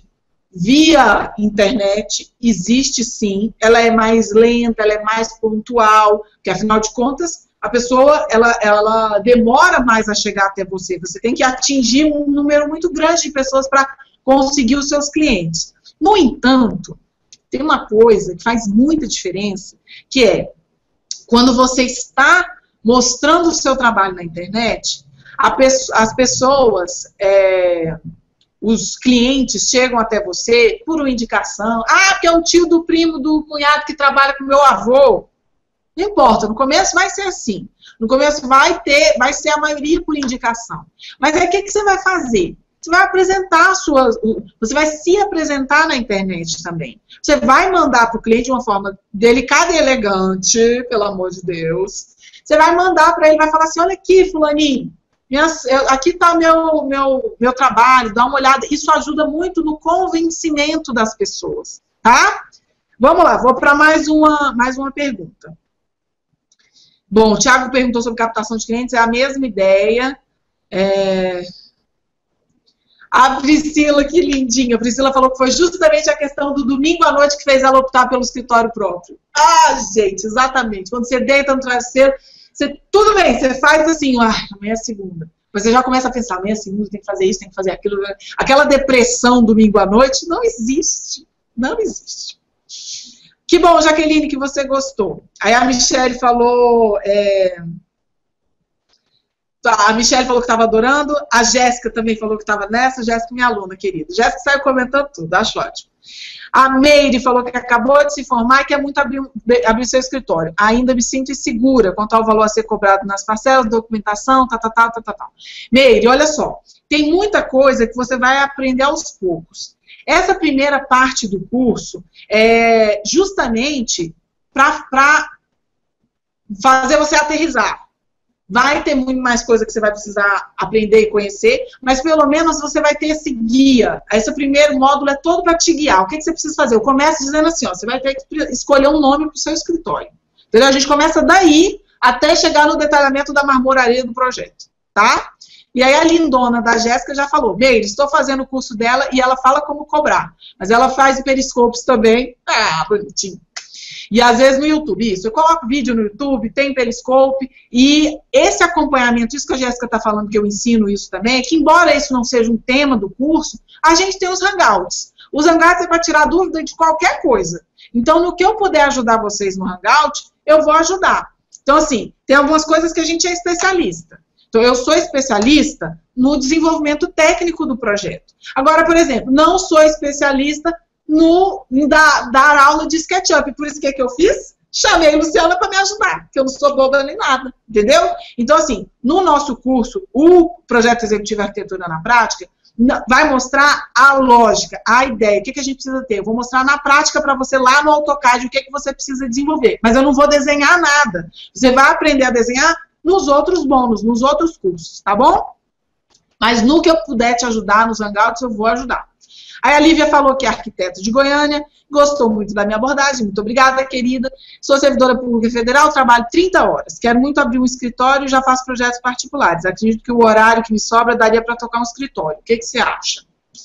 via internet, existe sim, ela é mais lenta, ela é mais pontual, porque afinal de contas, a pessoa, ela, ela demora mais a chegar até você, você tem que atingir um número muito grande de pessoas para conseguir os seus clientes. No entanto, tem uma coisa que faz muita diferença, que é, quando você está mostrando o seu trabalho na internet, a peço, as pessoas, é, os clientes chegam até você por uma indicação. Ah, porque é um tio do primo do cunhado que trabalha com meu avô. Não importa, no começo vai ser assim. No começo vai ter, vai ser a maioria por indicação. Mas aí o que, que você vai fazer? Você vai apresentar a sua, você vai se apresentar na internet também. Você vai mandar para o cliente de uma forma delicada e elegante, pelo amor de Deus. Você vai mandar para ele, vai falar assim, olha aqui, fulaninho, minhas, eu, aqui está meu, meu, meu trabalho, dá uma olhada. Isso ajuda muito no convencimento das pessoas, tá? Vamos lá, vou para mais uma, mais uma pergunta. Bom, o Thiago perguntou sobre captação de clientes, é a mesma ideia. É... A Priscila, que lindinha. A Priscila falou que foi justamente a questão do domingo à noite que fez ela optar pelo escritório próprio. Ah, gente, exatamente. Quando você deita no travesseiro, você, tudo bem, você faz assim, ah, amanhã é segunda. Mas você já começa a pensar, amanhã é segunda, tem que fazer isso, tem que fazer aquilo. Aquela depressão domingo à noite não existe. Não existe. Que bom, Jaqueline, que você gostou. Aí a Michelle falou... É... A Michelle falou que estava adorando, a Jéssica também falou que estava nessa, Jéssica minha aluna querida. Jéssica saiu comentando tudo, acho ótimo. A Meire falou que acabou de se formar e quer muito abrir, abrir seu escritório. Ainda me sinto insegura quanto ao valor a ser cobrado nas parcelas, documentação, tá, tá, tá, tá, tá, tá. Meire, olha só, tem muita coisa que você vai aprender aos poucos. Essa primeira parte do curso é justamente para fazer você aterrissar. Vai ter muito mais coisa que você vai precisar aprender e conhecer, mas pelo menos você vai ter esse guia. Esse primeiro módulo é todo para te guiar. O que, que você precisa fazer? Eu começo dizendo assim, ó, você vai ter que escolher um nome para o seu escritório. Entendeu? A gente começa daí até chegar no detalhamento da marmoraria do projeto, tá? E aí a lindona da Jéssica já falou, Meire, estou fazendo o curso dela e ela fala como cobrar. Mas ela faz periscopes também. Ah, bonitinho. E às vezes no YouTube, isso, eu coloco vídeo no YouTube, tem Periscope, e esse acompanhamento, isso que a Jéssica está falando, que eu ensino isso também, é que embora isso não seja um tema do curso, a gente tem os Hangouts. Os Hangouts é para tirar dúvida de qualquer coisa. Então, no que eu puder ajudar vocês no Hangout, eu vou ajudar. Então, assim, tem algumas coisas que a gente é especialista. Então, eu sou especialista no desenvolvimento técnico do projeto. Agora, por exemplo, não sou especialista no dar, dar aula de SketchUp. Por isso que, é que eu fiz? Chamei a Luciana para me ajudar, porque eu não sou boba nem nada, entendeu? Então, assim, no nosso curso, o Projeto Executivo Arquitetura na Prática, vai mostrar a lógica, a ideia, o que, que a gente precisa ter. Eu vou mostrar na prática para você lá no AutoCAD o que, que você precisa desenvolver. Mas eu não vou desenhar nada. Você vai aprender a desenhar nos outros bônus, nos outros cursos, tá bom? Mas no que eu puder te ajudar nos Hangouts, eu vou ajudar. Aí a Lívia falou que é arquiteta de Goiânia, gostou muito da minha abordagem, muito obrigada, querida. Sou servidora pública federal, trabalho trinta horas. Quero muito abrir um escritório e já faço projetos particulares. Acredito que o horário que me sobra daria para tocar um escritório. O que, que você acha?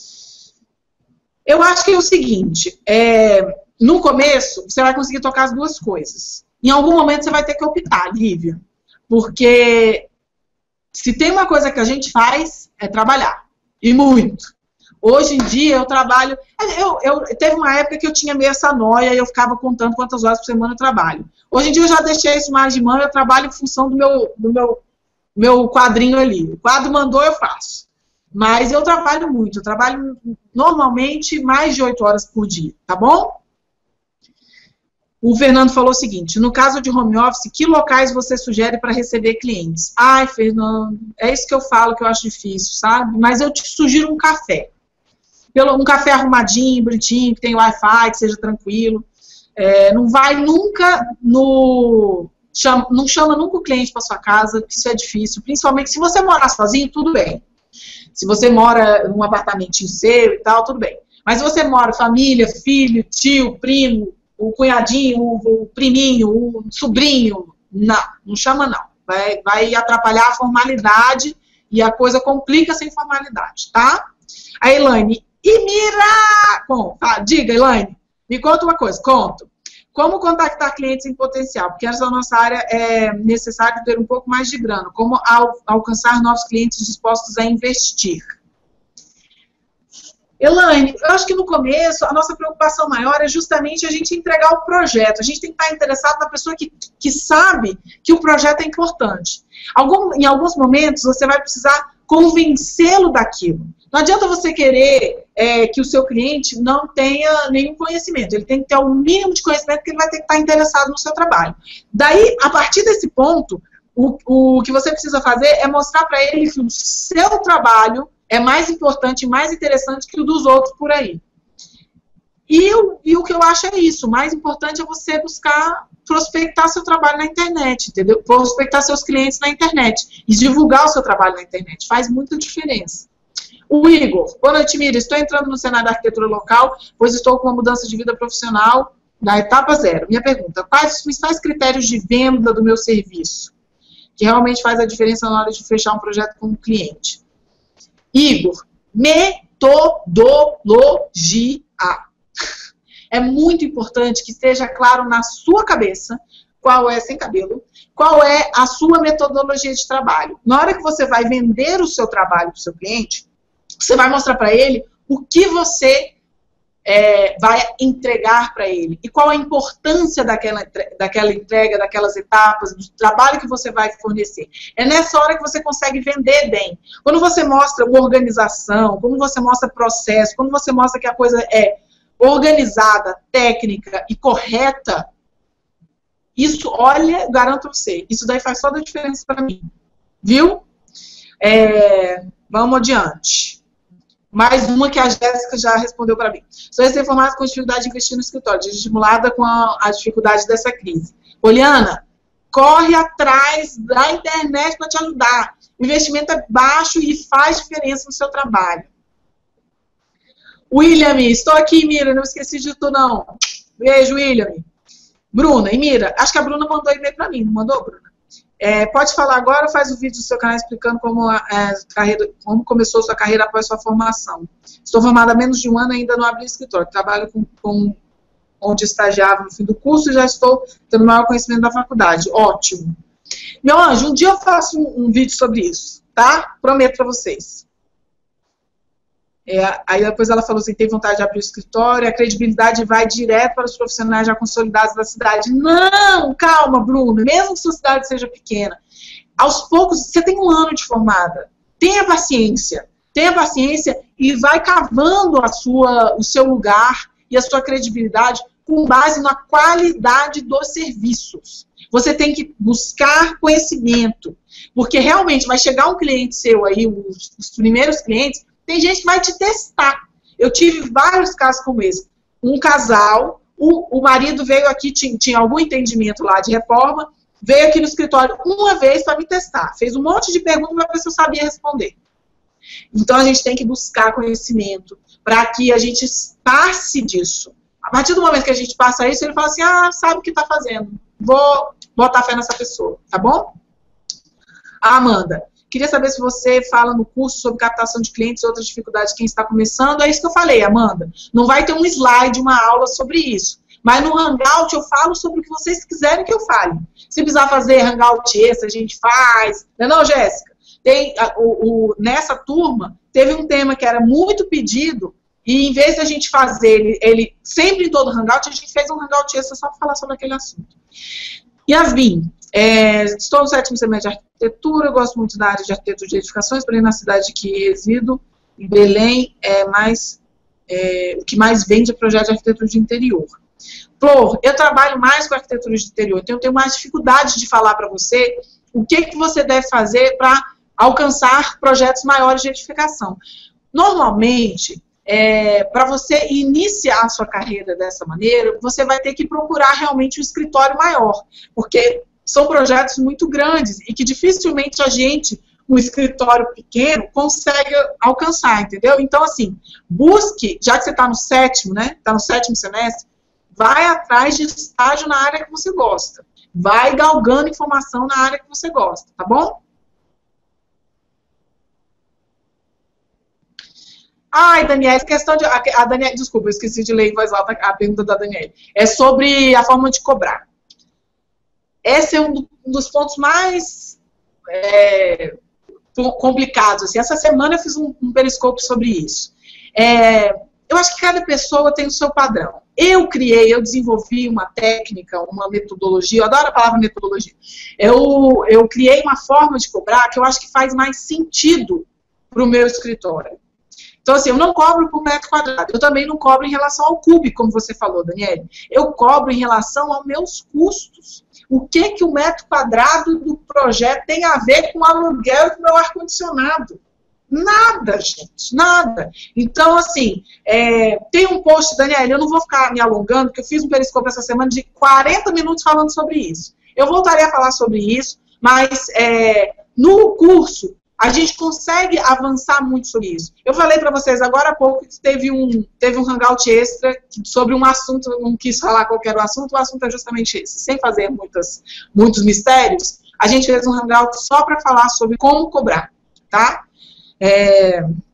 Eu acho que é o seguinte, é, no começo, você vai conseguir tocar as duas coisas. Em algum momento você vai ter que optar, Lívia. Porque se tem uma coisa que a gente faz, é trabalhar. E muito. Hoje em dia eu trabalho... Eu, eu, teve uma época que eu tinha meio essa noia e eu ficava contando quantas horas por semana eu trabalho. Hoje em dia eu já deixei isso mais de mão, eu trabalho em função do meu, do meu, meu quadrinho ali. O quadro mandou, eu faço. Mas eu trabalho muito, eu trabalho normalmente mais de oito horas por dia, tá bom? O Fernando falou o seguinte, no caso de home office, que locais você sugere para receber clientes? Ai, Fernando, é isso que eu falo que eu acho difícil, sabe? Mas eu te sugiro um café. Pelo, um café arrumadinho, bonitinho, que tem Wi-Fi, que seja tranquilo. É, não vai nunca no... Chama, não chama nunca o cliente para sua casa, que isso é difícil. Principalmente se você morar sozinho, tudo bem. Se você mora num apartamentinho seu e tal, tudo bem. Mas se você mora família, filho, tio, primo, o cunhadinho, o, o priminho, o sobrinho, não, não chama não. Vai, vai atrapalhar a formalidade e a coisa complica sem formalidade, tá? A Elaine, e mira! Bom, tá, diga, Elaine, me conta uma coisa, conto. Como contactar clientes em potencial? Porque nessa nossa área é necessário ter um pouco mais de grana. Como al alcançar novos clientes dispostos a investir? Elaine, eu acho que no começo a nossa preocupação maior é justamente a gente entregar o projeto. A gente tem que estar interessado na pessoa que, que sabe que o projeto é importante. Algum, em alguns momentos você vai precisar convencê-lo daquilo. Não adianta você querer é, que o seu cliente não tenha nenhum conhecimento. Ele tem que ter o mínimo de conhecimento que ele vai ter que estar interessado no seu trabalho. Daí, a partir desse ponto, o, o que você precisa fazer é mostrar para ele que o seu trabalho é mais importante e mais interessante que o dos outros por aí. E, e o que eu acho é isso. O mais importante é você buscar prospectar seu trabalho na internet, entendeu? Prospectar seus clientes na internet. E divulgar o seu trabalho na internet. Faz muita diferença. O Igor. Boa noite, Mira. Estou entrando no cenário da arquitetura local, pois estou com uma mudança de vida profissional da etapa zero. Minha pergunta. Quais os principais critérios de venda do meu serviço? Que realmente faz a diferença na hora de fechar um projeto com um cliente? Igor, Metodologia. É muito importante que esteja claro na sua cabeça qual é, sem cabelo, qual é a sua metodologia de trabalho. Na hora que você vai vender o seu trabalho para o seu cliente, você vai mostrar para ele o que você é, vai entregar para ele e qual a importância daquela, daquela entrega, daquelas etapas, do trabalho que você vai fornecer. É nessa hora que você consegue vender bem. Quando você mostra uma organização, quando você mostra processo, quando você mostra que a coisa é organizada, técnica e correta, isso, olha, garanto a você, isso daí faz toda a diferença para mim, viu? É, vamos adiante. Mais uma que a Jéssica já respondeu para mim. Sou recém-formada com dificuldade de investir no escritório, estimulada com a, a dificuldade dessa crise. Poliana, corre atrás da internet para te ajudar. O investimento é baixo e faz diferença no seu trabalho. William, estou aqui, Mira, não esqueci de tu, não. Beijo, William. Bruna, e Mira, acho que a Bruna mandou e-mail para mim, não mandou, Bruna? É, pode falar agora ou faz o vídeo do seu canal explicando como, a, a carreira, como começou sua carreira após sua formação. Estou formada há menos de um ano e ainda não abri escritório. Trabalho com, com onde estagiava no fim do curso e já estou tendo maior conhecimento da faculdade. Ótimo. Meu anjo, um dia eu faço um, um vídeo sobre isso, tá? Prometo para vocês. É, aí depois ela falou assim, tem vontade de abrir o escritório, a credibilidade vai direto para os profissionais já consolidados da cidade. Não, calma, Bruno, mesmo que sua cidade seja pequena, aos poucos, você tem um ano de formada, tenha paciência, tenha paciência e vai cavando a sua, o seu lugar e a sua credibilidade com base na qualidade dos serviços. Você tem que buscar conhecimento, porque realmente vai chegar um cliente seu aí, os, os primeiros clientes, tem gente que vai te testar. Eu tive vários casos como esse. Um casal, o, o marido veio aqui, tinha, tinha algum entendimento lá de reforma, veio aqui no escritório uma vez para me testar. Fez um monte de perguntas para ver se eu sabia responder. Então, a gente tem que buscar conhecimento para que a gente passe disso. A partir do momento que a gente passa isso, ele fala assim, ah, sabe o que está fazendo. Vou botar fé nessa pessoa, tá bom? A Amanda. Queria saber se você fala no curso sobre captação de clientes e outras dificuldades de quem está começando. É isso que eu falei, Amanda. Não vai ter um slide, uma aula sobre isso. Mas no Hangout eu falo sobre o que vocês quiserem que eu fale. Se precisar fazer Hangout extra, a gente faz. Não é não, Jéssica? Tem, o, o, nessa turma, teve um tema que era muito pedido e em vez de a gente fazer ele, ele sempre em todo Hangout, a gente fez um Hangout extra só para falar sobre aquele assunto. Yasmin. É, estou no sétimo semestre de arquitetura, gosto muito da área de arquitetura de edificações, porém na cidade que resido, em Belém, é mais, é, o que mais vende é projeto de arquitetura de interior. Flor, eu trabalho mais com arquitetura de interior, então eu tenho mais dificuldade de falar para você o que, que você deve fazer para alcançar projetos maiores de edificação. Normalmente, é, para você iniciar a sua carreira dessa maneira, você vai ter que procurar realmente um escritório maior, porque são projetos muito grandes e que dificilmente a gente, um escritório pequeno, consegue alcançar, entendeu? Então, assim, busque, já que você está no sétimo, né? Está no sétimo semestre, vai atrás de estágio na área que você gosta. Vai galgando informação na área que você gosta, tá bom? Ai, Daniela, questão de... A, a Daniela, desculpa, eu esqueci de ler em voz alta a pergunta da Daniela. É sobre a forma de cobrar. Esse é um, do, um dos pontos mais é, complicados. Assim. Essa semana eu fiz um, um periscópio sobre isso. É, eu acho que cada pessoa tem o seu padrão. Eu criei, eu desenvolvi uma técnica, uma metodologia, eu adoro a palavra metodologia. Eu, eu criei uma forma de cobrar que eu acho que faz mais sentido para o meu escritório. Então, assim, eu não cobro por metro quadrado. Eu também não cobro em relação ao cúbico, como você falou, Daniele. Eu cobro em relação aos meus custos. O que que o metro quadrado do projeto tem a ver com o aluguel e com o meu ar-condicionado? Nada, gente, nada. Então, assim, é, tem um post, Daniele, eu não vou ficar me alongando, porque eu fiz um periscópio essa semana de quarenta minutos falando sobre isso. Eu voltarei a falar sobre isso, mas é, no curso, a gente consegue avançar muito sobre isso. Eu falei para vocês agora há pouco que teve um, teve um hangout extra sobre um assunto, eu não quis falar qual era o assunto, o assunto é justamente esse. Sem fazer muitas, muitos mistérios, a gente fez um hangout só para falar sobre como cobrar, tá? É,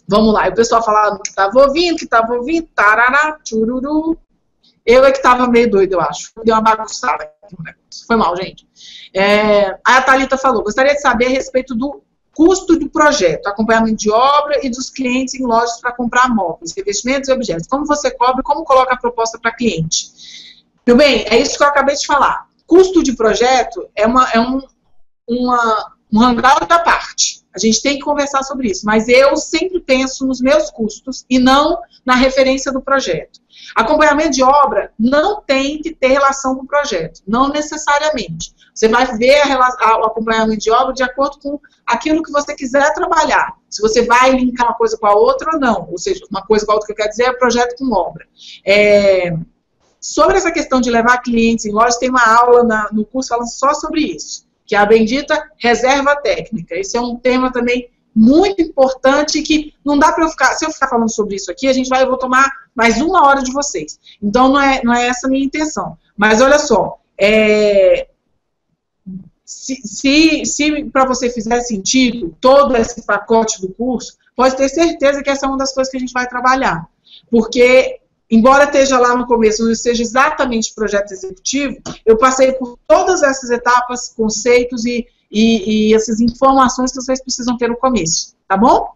Vamos lá, e o pessoal falando que estava ouvindo, que estava ouvindo, tarará, chururu. Eu é que estava meio doido, eu acho. Deu uma bagunçada aqui no negócio. Foi mal, gente. É, a Thalita falou, gostaria de saber a respeito do custo do projeto, acompanhamento de obra e dos clientes em lojas para comprar móveis, revestimentos e objetos. Como você cobra, como coloca a proposta para cliente? Meu bem, é isso que eu acabei de falar. Custo de projeto é, uma, é um, uma, um hangout à parte. A gente tem que conversar sobre isso, mas eu sempre penso nos meus custos e não na referência do projeto. Acompanhamento de obra não tem que ter relação com o projeto, não necessariamente. Você vai ver a relação, o acompanhamento de obra de acordo com aquilo que você quiser trabalhar. Se você vai linkar uma coisa com a outra ou não. Ou seja, uma coisa com a outra que eu quero dizer é projeto com obra. É, sobre essa questão de levar clientes em lojas, tem uma aula na, no curso falando só sobre isso, que é a bendita reserva técnica. Esse é um tema também muito importante que não dá para eu ficar, se eu ficar falando sobre isso aqui, a gente vai, eu vou tomar mais uma hora de vocês. Então, não é, não é essa a minha intenção. Mas, olha só, é, se, se, se para você fizer sentido todo esse pacote do curso, pode ter certeza que essa é uma das coisas que a gente vai trabalhar. Porque, embora esteja lá no começo, não seja exatamente projeto executivo, eu passei por todas essas etapas, conceitos e E, e essas informações que vocês precisam ter no começo, tá bom?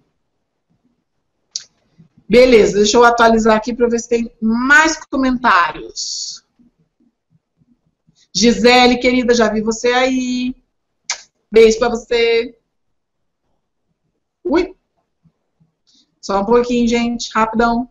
Beleza, deixa eu atualizar aqui para ver se tem mais comentários. Gisele, querida, já vi você aí. Beijo para você. Ui. Só um pouquinho, gente, rapidão.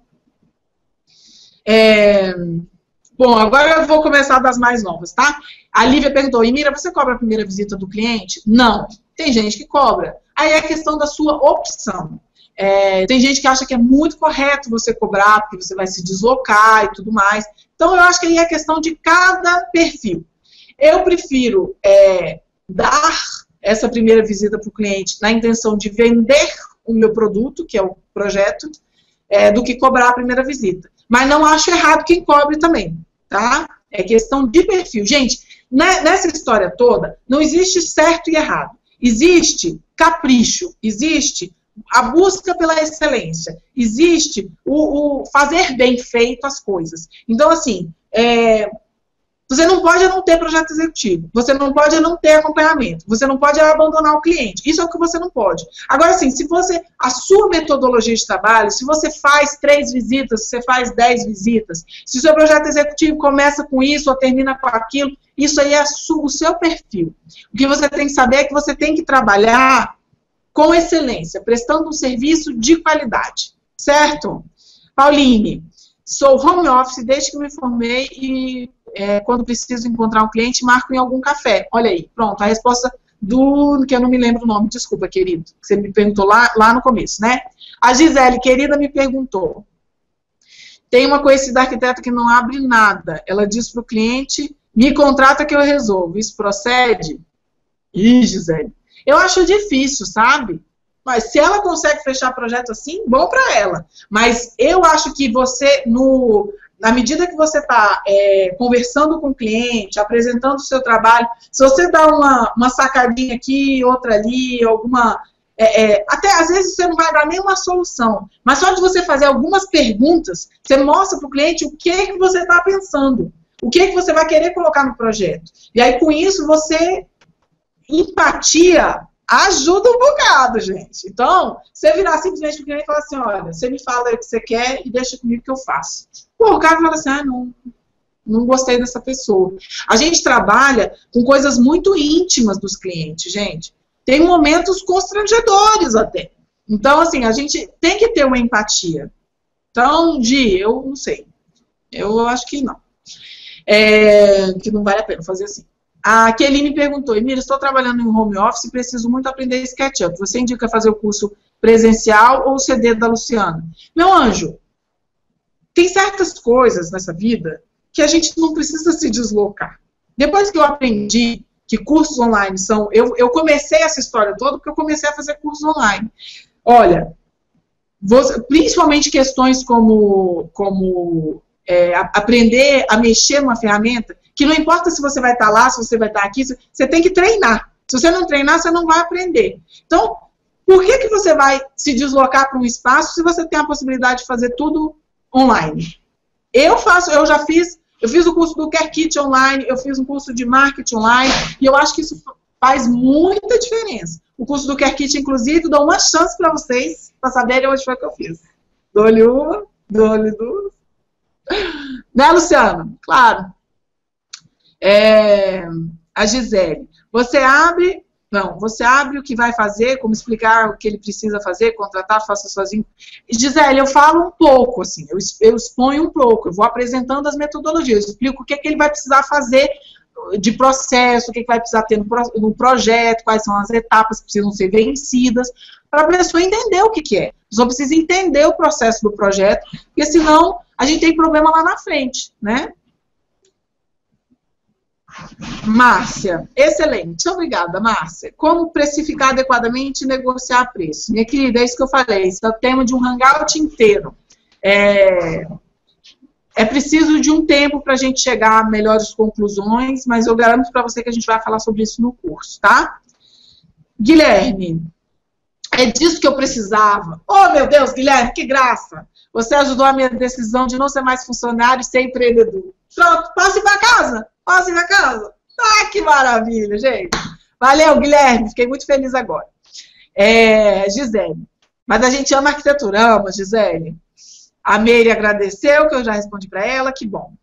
É... Bom, agora eu vou começar das mais novas, tá? A Lívia perguntou, Imira, você cobra a primeira visita do cliente? Não. Tem gente que cobra. Aí é a questão da sua opção. É, tem gente que acha que é muito correto você cobrar, porque você vai se deslocar e tudo mais. Então, eu acho que aí é questão de cada perfil. Eu prefiro é, dar essa primeira visita para o cliente na intenção de vender o meu produto, que é o projeto, é, do que cobrar a primeira visita. Mas não acho errado quem cobre também, tá? É questão de perfil. Gente, nessa história toda, não existe certo e errado. Existe capricho, existe a busca pela excelência, existe o, o fazer bem feito as coisas. Então, assim, é, você não pode não ter projeto executivo, você não pode não ter acompanhamento, você não pode abandonar o cliente. Isso é o que você não pode. Agora, assim, se você, a sua metodologia de trabalho, se você faz três visitas, se você faz dez visitas, se o seu projeto executivo começa com isso ou termina com aquilo, isso aí é o seu perfil. O que você tem que saber é que você tem que trabalhar com excelência, prestando um serviço de qualidade, certo? Pauline, sou home office desde que me formei e é, quando preciso encontrar um cliente, marco em algum café. Olha aí, pronto, a resposta do, que eu não me lembro o nome, desculpa, querido, que você me perguntou lá, lá no começo, né? A Gisele, querida, me perguntou, tem uma conhecida arquiteta que não abre nada, ela diz para o cliente, me contrata que eu resolvo, isso procede? Ih, Gisele, eu acho difícil, sabe? Mas se ela consegue fechar projeto assim, bom para ela. Mas eu acho que você, no, na medida que você está é, conversando com o cliente, apresentando o seu trabalho, se você dá uma, uma sacadinha aqui, outra ali, alguma... É, é, até às vezes você não vai dar nenhuma solução, mas só de você fazer algumas perguntas, você mostra para o cliente o que, é que você está pensando, o que, é que você vai querer colocar no projeto. E aí, com isso, você... Empatia ajuda um bocado, gente. Então, você virar simplesmente para o cliente e falar assim, olha, você me fala o que você quer e deixa comigo que eu faço. Pô, o cara fala assim, ah, não, não gostei dessa pessoa. A gente trabalha com coisas muito íntimas dos clientes, gente. Tem momentos constrangedores até. Então, assim, a gente tem que ter uma empatia. Então, Di, eu não sei. Eu acho que não. É, que não vale a pena fazer assim. A Kelly me perguntou, Emília, estou trabalhando em home office e preciso muito aprender SketchUp. Você indica fazer o curso presencial ou o C D da Luciana? Meu anjo, tem certas coisas nessa vida que a gente não precisa se deslocar. Depois que eu aprendi que cursos online são... Eu, eu comecei essa história toda porque eu comecei a fazer cursos online. Olha, você, principalmente questões como... como é, aprender a mexer numa ferramenta, que não importa se você vai estar lá, se você vai estar aqui, você tem que treinar. Se você não treinar, você não vai aprender. Então, por que, que você vai se deslocar para um espaço se você tem a possibilidade de fazer tudo online? Eu faço, eu já fiz, eu fiz o curso do Care Kit online, eu fiz um curso de marketing online, e eu acho que isso faz muita diferença. O curso do Care Kit, inclusive, dou uma chance para vocês, para saberem onde foi que eu fiz. Dou-lhe uma, dou-lhe duas. Né, Luciano? Claro. É, a Gisele. Você abre... Não, você abre o que vai fazer, como explicar o que ele precisa fazer, contratar, faça sozinho. Gisele, eu falo um pouco, assim, eu, eu exponho um pouco, eu vou apresentando as metodologias, eu explico o que, é que ele vai precisar fazer de processo, o que, é que vai precisar ter no, no projeto, quais são as etapas que precisam ser vencidas, para a pessoa entender o que, que é. A pessoa precisa entender o processo do projeto, porque senão a gente tem problema lá na frente, né? Márcia, excelente, obrigada, Márcia. Como precificar adequadamente e negociar preço? Minha querida, é isso que eu falei, isso é o tema de um hangout inteiro. É, é preciso de um tempo para a gente chegar a melhores conclusões, mas eu garanto para você que a gente vai falar sobre isso no curso, tá? Guilherme, é disso que eu precisava. Oh, meu Deus, Guilherme, que graça! Você ajudou a minha decisão de não ser mais funcionário e ser empreendedor. Pronto, passe para casa. Passe para casa. Ah, que maravilha, gente. Valeu, Guilherme. Fiquei muito feliz agora. É, Gisele. Mas a gente ama arquitetura. Ama, Gisele. A Meire agradeceu, que eu já respondi para ela. Que bom.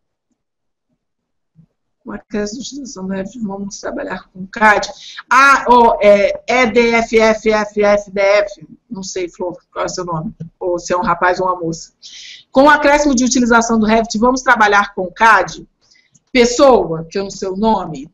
Uma questão de utilização do Revit, vamos trabalhar com C A D. Ah, oh, é, E D F F F F D F. Não sei, Flor, qual é o seu nome. Ou se é um rapaz ou uma moça. Com o acréscimo de utilização do Revit, vamos trabalhar com C A D. Pessoa, que eu não sei o nome,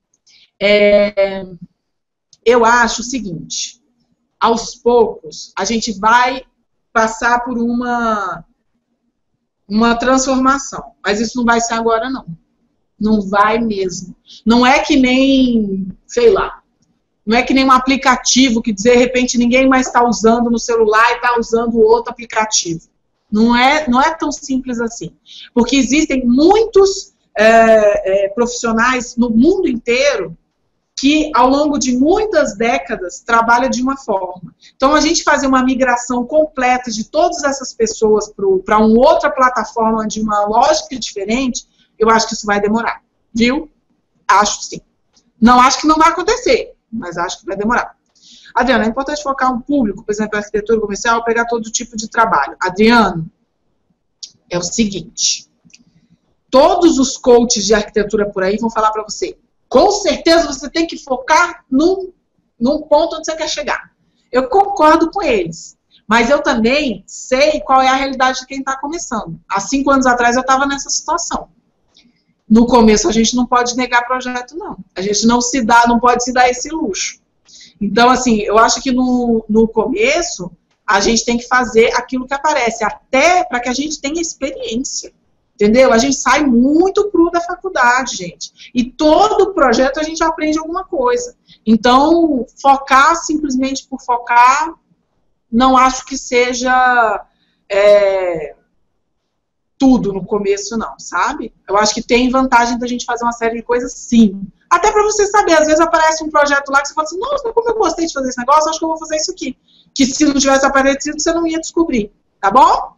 é, eu acho o seguinte, aos poucos, a gente vai passar por uma, uma transformação, mas isso não vai ser agora, não. Não vai mesmo. Não é que nem, sei lá, não é que nem um aplicativo que, de repente, ninguém mais está usando no celular e está usando outro aplicativo. Não é, não é tão simples assim. Porque existem muitos... É, é, profissionais no mundo inteiro que, ao longo de muitas décadas, trabalham de uma forma. Então, a gente fazer uma migração completa de todas essas pessoas para uma outra plataforma de uma lógica diferente, eu acho que isso vai demorar, viu? Acho sim. Não acho que não vai acontecer, mas acho que vai demorar. Adriana, é importante focar um público, por exemplo, a arquitetura comercial, pegar todo tipo de trabalho. Adriano, é o seguinte... Todos os coaches de arquitetura por aí vão falar para você, com certeza você tem que focar num, num ponto onde você quer chegar. Eu concordo com eles, mas eu também sei qual é a realidade de quem está começando. Há cinco anos atrás eu estava nessa situação. No começo a gente não pode negar projeto, não. A gente não se dá, não pode se dar esse luxo. Então, assim, eu acho que no, no começo a gente tem que fazer aquilo que aparece, até para que a gente tenha experiência. Entendeu? A gente sai muito cru da faculdade, gente. E todo projeto a gente aprende alguma coisa. Então, focar simplesmente por focar, não acho que seja é, tudo no começo, não, sabe? Eu acho que tem vantagem da gente fazer uma série de coisas, sim. Até para você saber, às vezes aparece um projeto lá que você fala assim, nossa, como eu gostei de fazer esse negócio, acho que eu vou fazer isso aqui. Que se não tivesse aparecido, você não ia descobrir. Tá bom?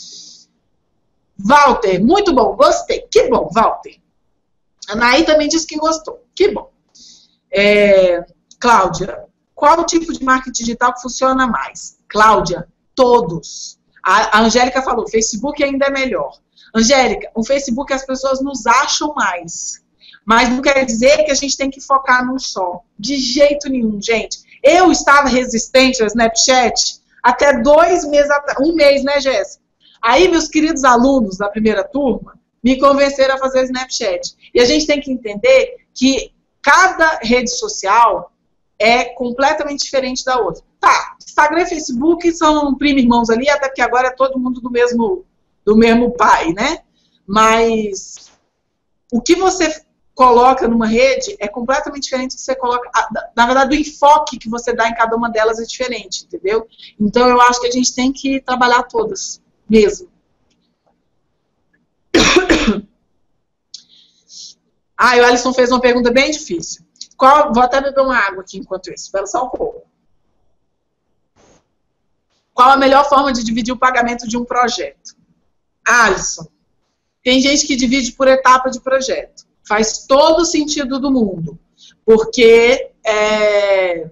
Walter, muito bom, gostei. Que bom, Walter. Anaí também disse que gostou. Que bom. É, Cláudia, qual o tipo de marketing digital que funciona mais? Cláudia, todos. A, a Angélica falou, Facebook ainda é melhor. Angélica, o Facebook as pessoas nos acham mais. Mas não quer dizer que a gente tem que focar num só. De jeito nenhum, gente. Eu estava resistente ao Snapchat até dois meses atrás. Um mês, né, Jéssica? Aí, meus queridos alunos da primeira turma me convenceram a fazer Snapchat. E a gente tem que entender que cada rede social é completamente diferente da outra. Tá, Instagram e Facebook são primo-irmãos ali, até porque agora é todo mundo do mesmo, do mesmo pai, né? Mas o que você coloca numa rede é completamente diferente do que você coloca... Na verdade, o enfoque que você dá em cada uma delas é diferente, entendeu? Então, eu acho que a gente tem que trabalhar todas. Mesmo. Ah, o Alisson fez uma pergunta bem difícil. Qual, vou até beber uma água aqui enquanto isso. Espera só um pouco. Qual a melhor forma de dividir o pagamento de um projeto? Alisson, tem gente que divide por etapa de projeto. Faz todo o sentido do mundo. Porque é,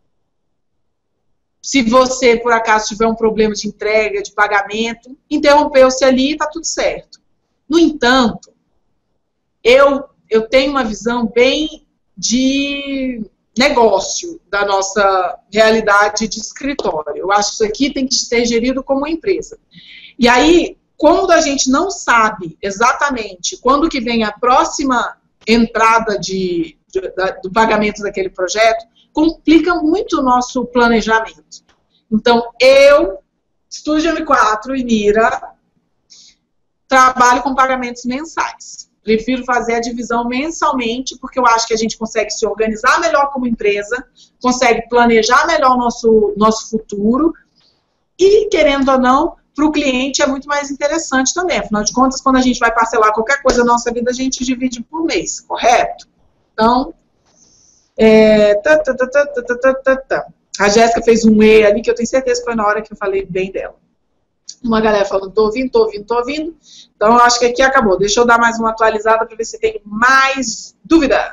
se você, por acaso, tiver um problema de entrega, de pagamento, interrompeu-se ali e está tudo certo. No entanto, eu, eu tenho uma visão bem de negócio da nossa realidade de escritório. Eu acho que isso aqui tem que ser gerido como empresa. E aí, quando a gente não sabe exatamente quando que vem a próxima entrada de, de, da, do pagamento daquele projeto, complica muito o nosso planejamento. Então, eu, Estúdio M quatro e Mira, trabalho com pagamentos mensais. Prefiro fazer a divisão mensalmente, porque eu acho que a gente consegue se organizar melhor como empresa, consegue planejar melhor o nosso, nosso futuro, e, querendo ou não, para o cliente é muito mais interessante também. Afinal de contas, quando a gente vai parcelar qualquer coisa na nossa vida, a gente divide por mês, correto? Então, é, tá, tá, tá, tá, tá, tá, tá. A Jéssica fez um E ali, que eu tenho certeza que foi na hora que eu falei bem dela. Uma galera falando, tô ouvindo, tô ouvindo, tô ouvindo. Então, eu acho que aqui acabou. Deixa eu dar mais uma atualizada para ver se tem mais dúvida.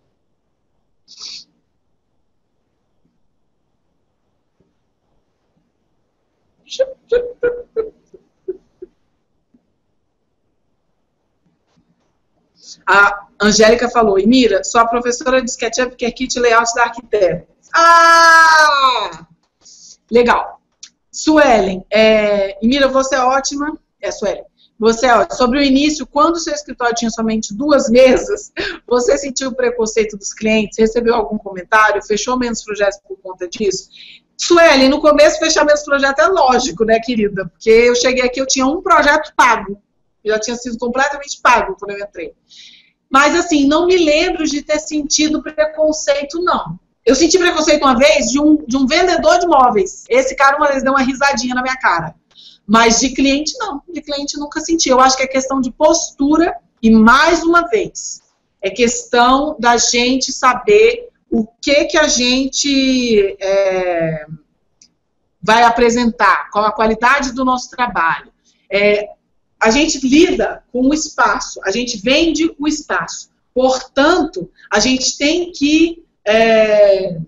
A Angélica falou, e Mira, sua professora de SketchUp quer kit layout da arquiteta. Ah! Legal. Suelen, é, Mira, você é ótima. É, Suelen, você é ótima. Sobre o início, quando o seu escritório tinha somente duas mesas, você sentiu o preconceito dos clientes? Recebeu algum comentário? Fechou menos projetos por conta disso? Suelen, no começo, fechar menos projetos é lógico, né, querida? Porque eu cheguei aqui, eu tinha um projeto pago. Já tinha sido completamente pago quando eu entrei. Mas, assim, não me lembro de ter sentido preconceito, não. Eu senti preconceito uma vez de um, de um vendedor de móveis. Esse cara uma vez deu uma risadinha na minha cara. Mas de cliente, não. De cliente nunca senti. Eu acho que é questão de postura e, mais uma vez, é questão da gente saber o que, que a gente é, vai apresentar, qual a qualidade do nosso trabalho. É, a gente lida com o espaço, a gente vende o espaço. Portanto, a gente tem que é,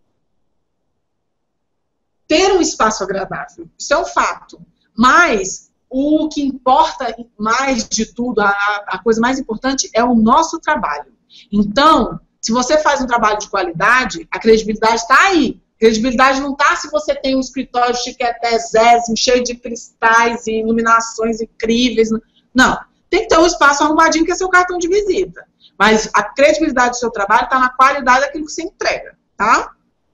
ter um espaço agradável. Isso é um fato. Mas o que importa mais de tudo, a, a coisa mais importante, é o nosso trabalho. Então, se você faz um trabalho de qualidade, a credibilidade está aí. A credibilidade não está se você tem um escritório chiquetésimo, cheio de cristais e iluminações incríveis. Não. Tem que ter um espaço arrumadinho que é seu cartão de visita. Mas a credibilidade do seu trabalho está na qualidade daquilo que você entrega, tá?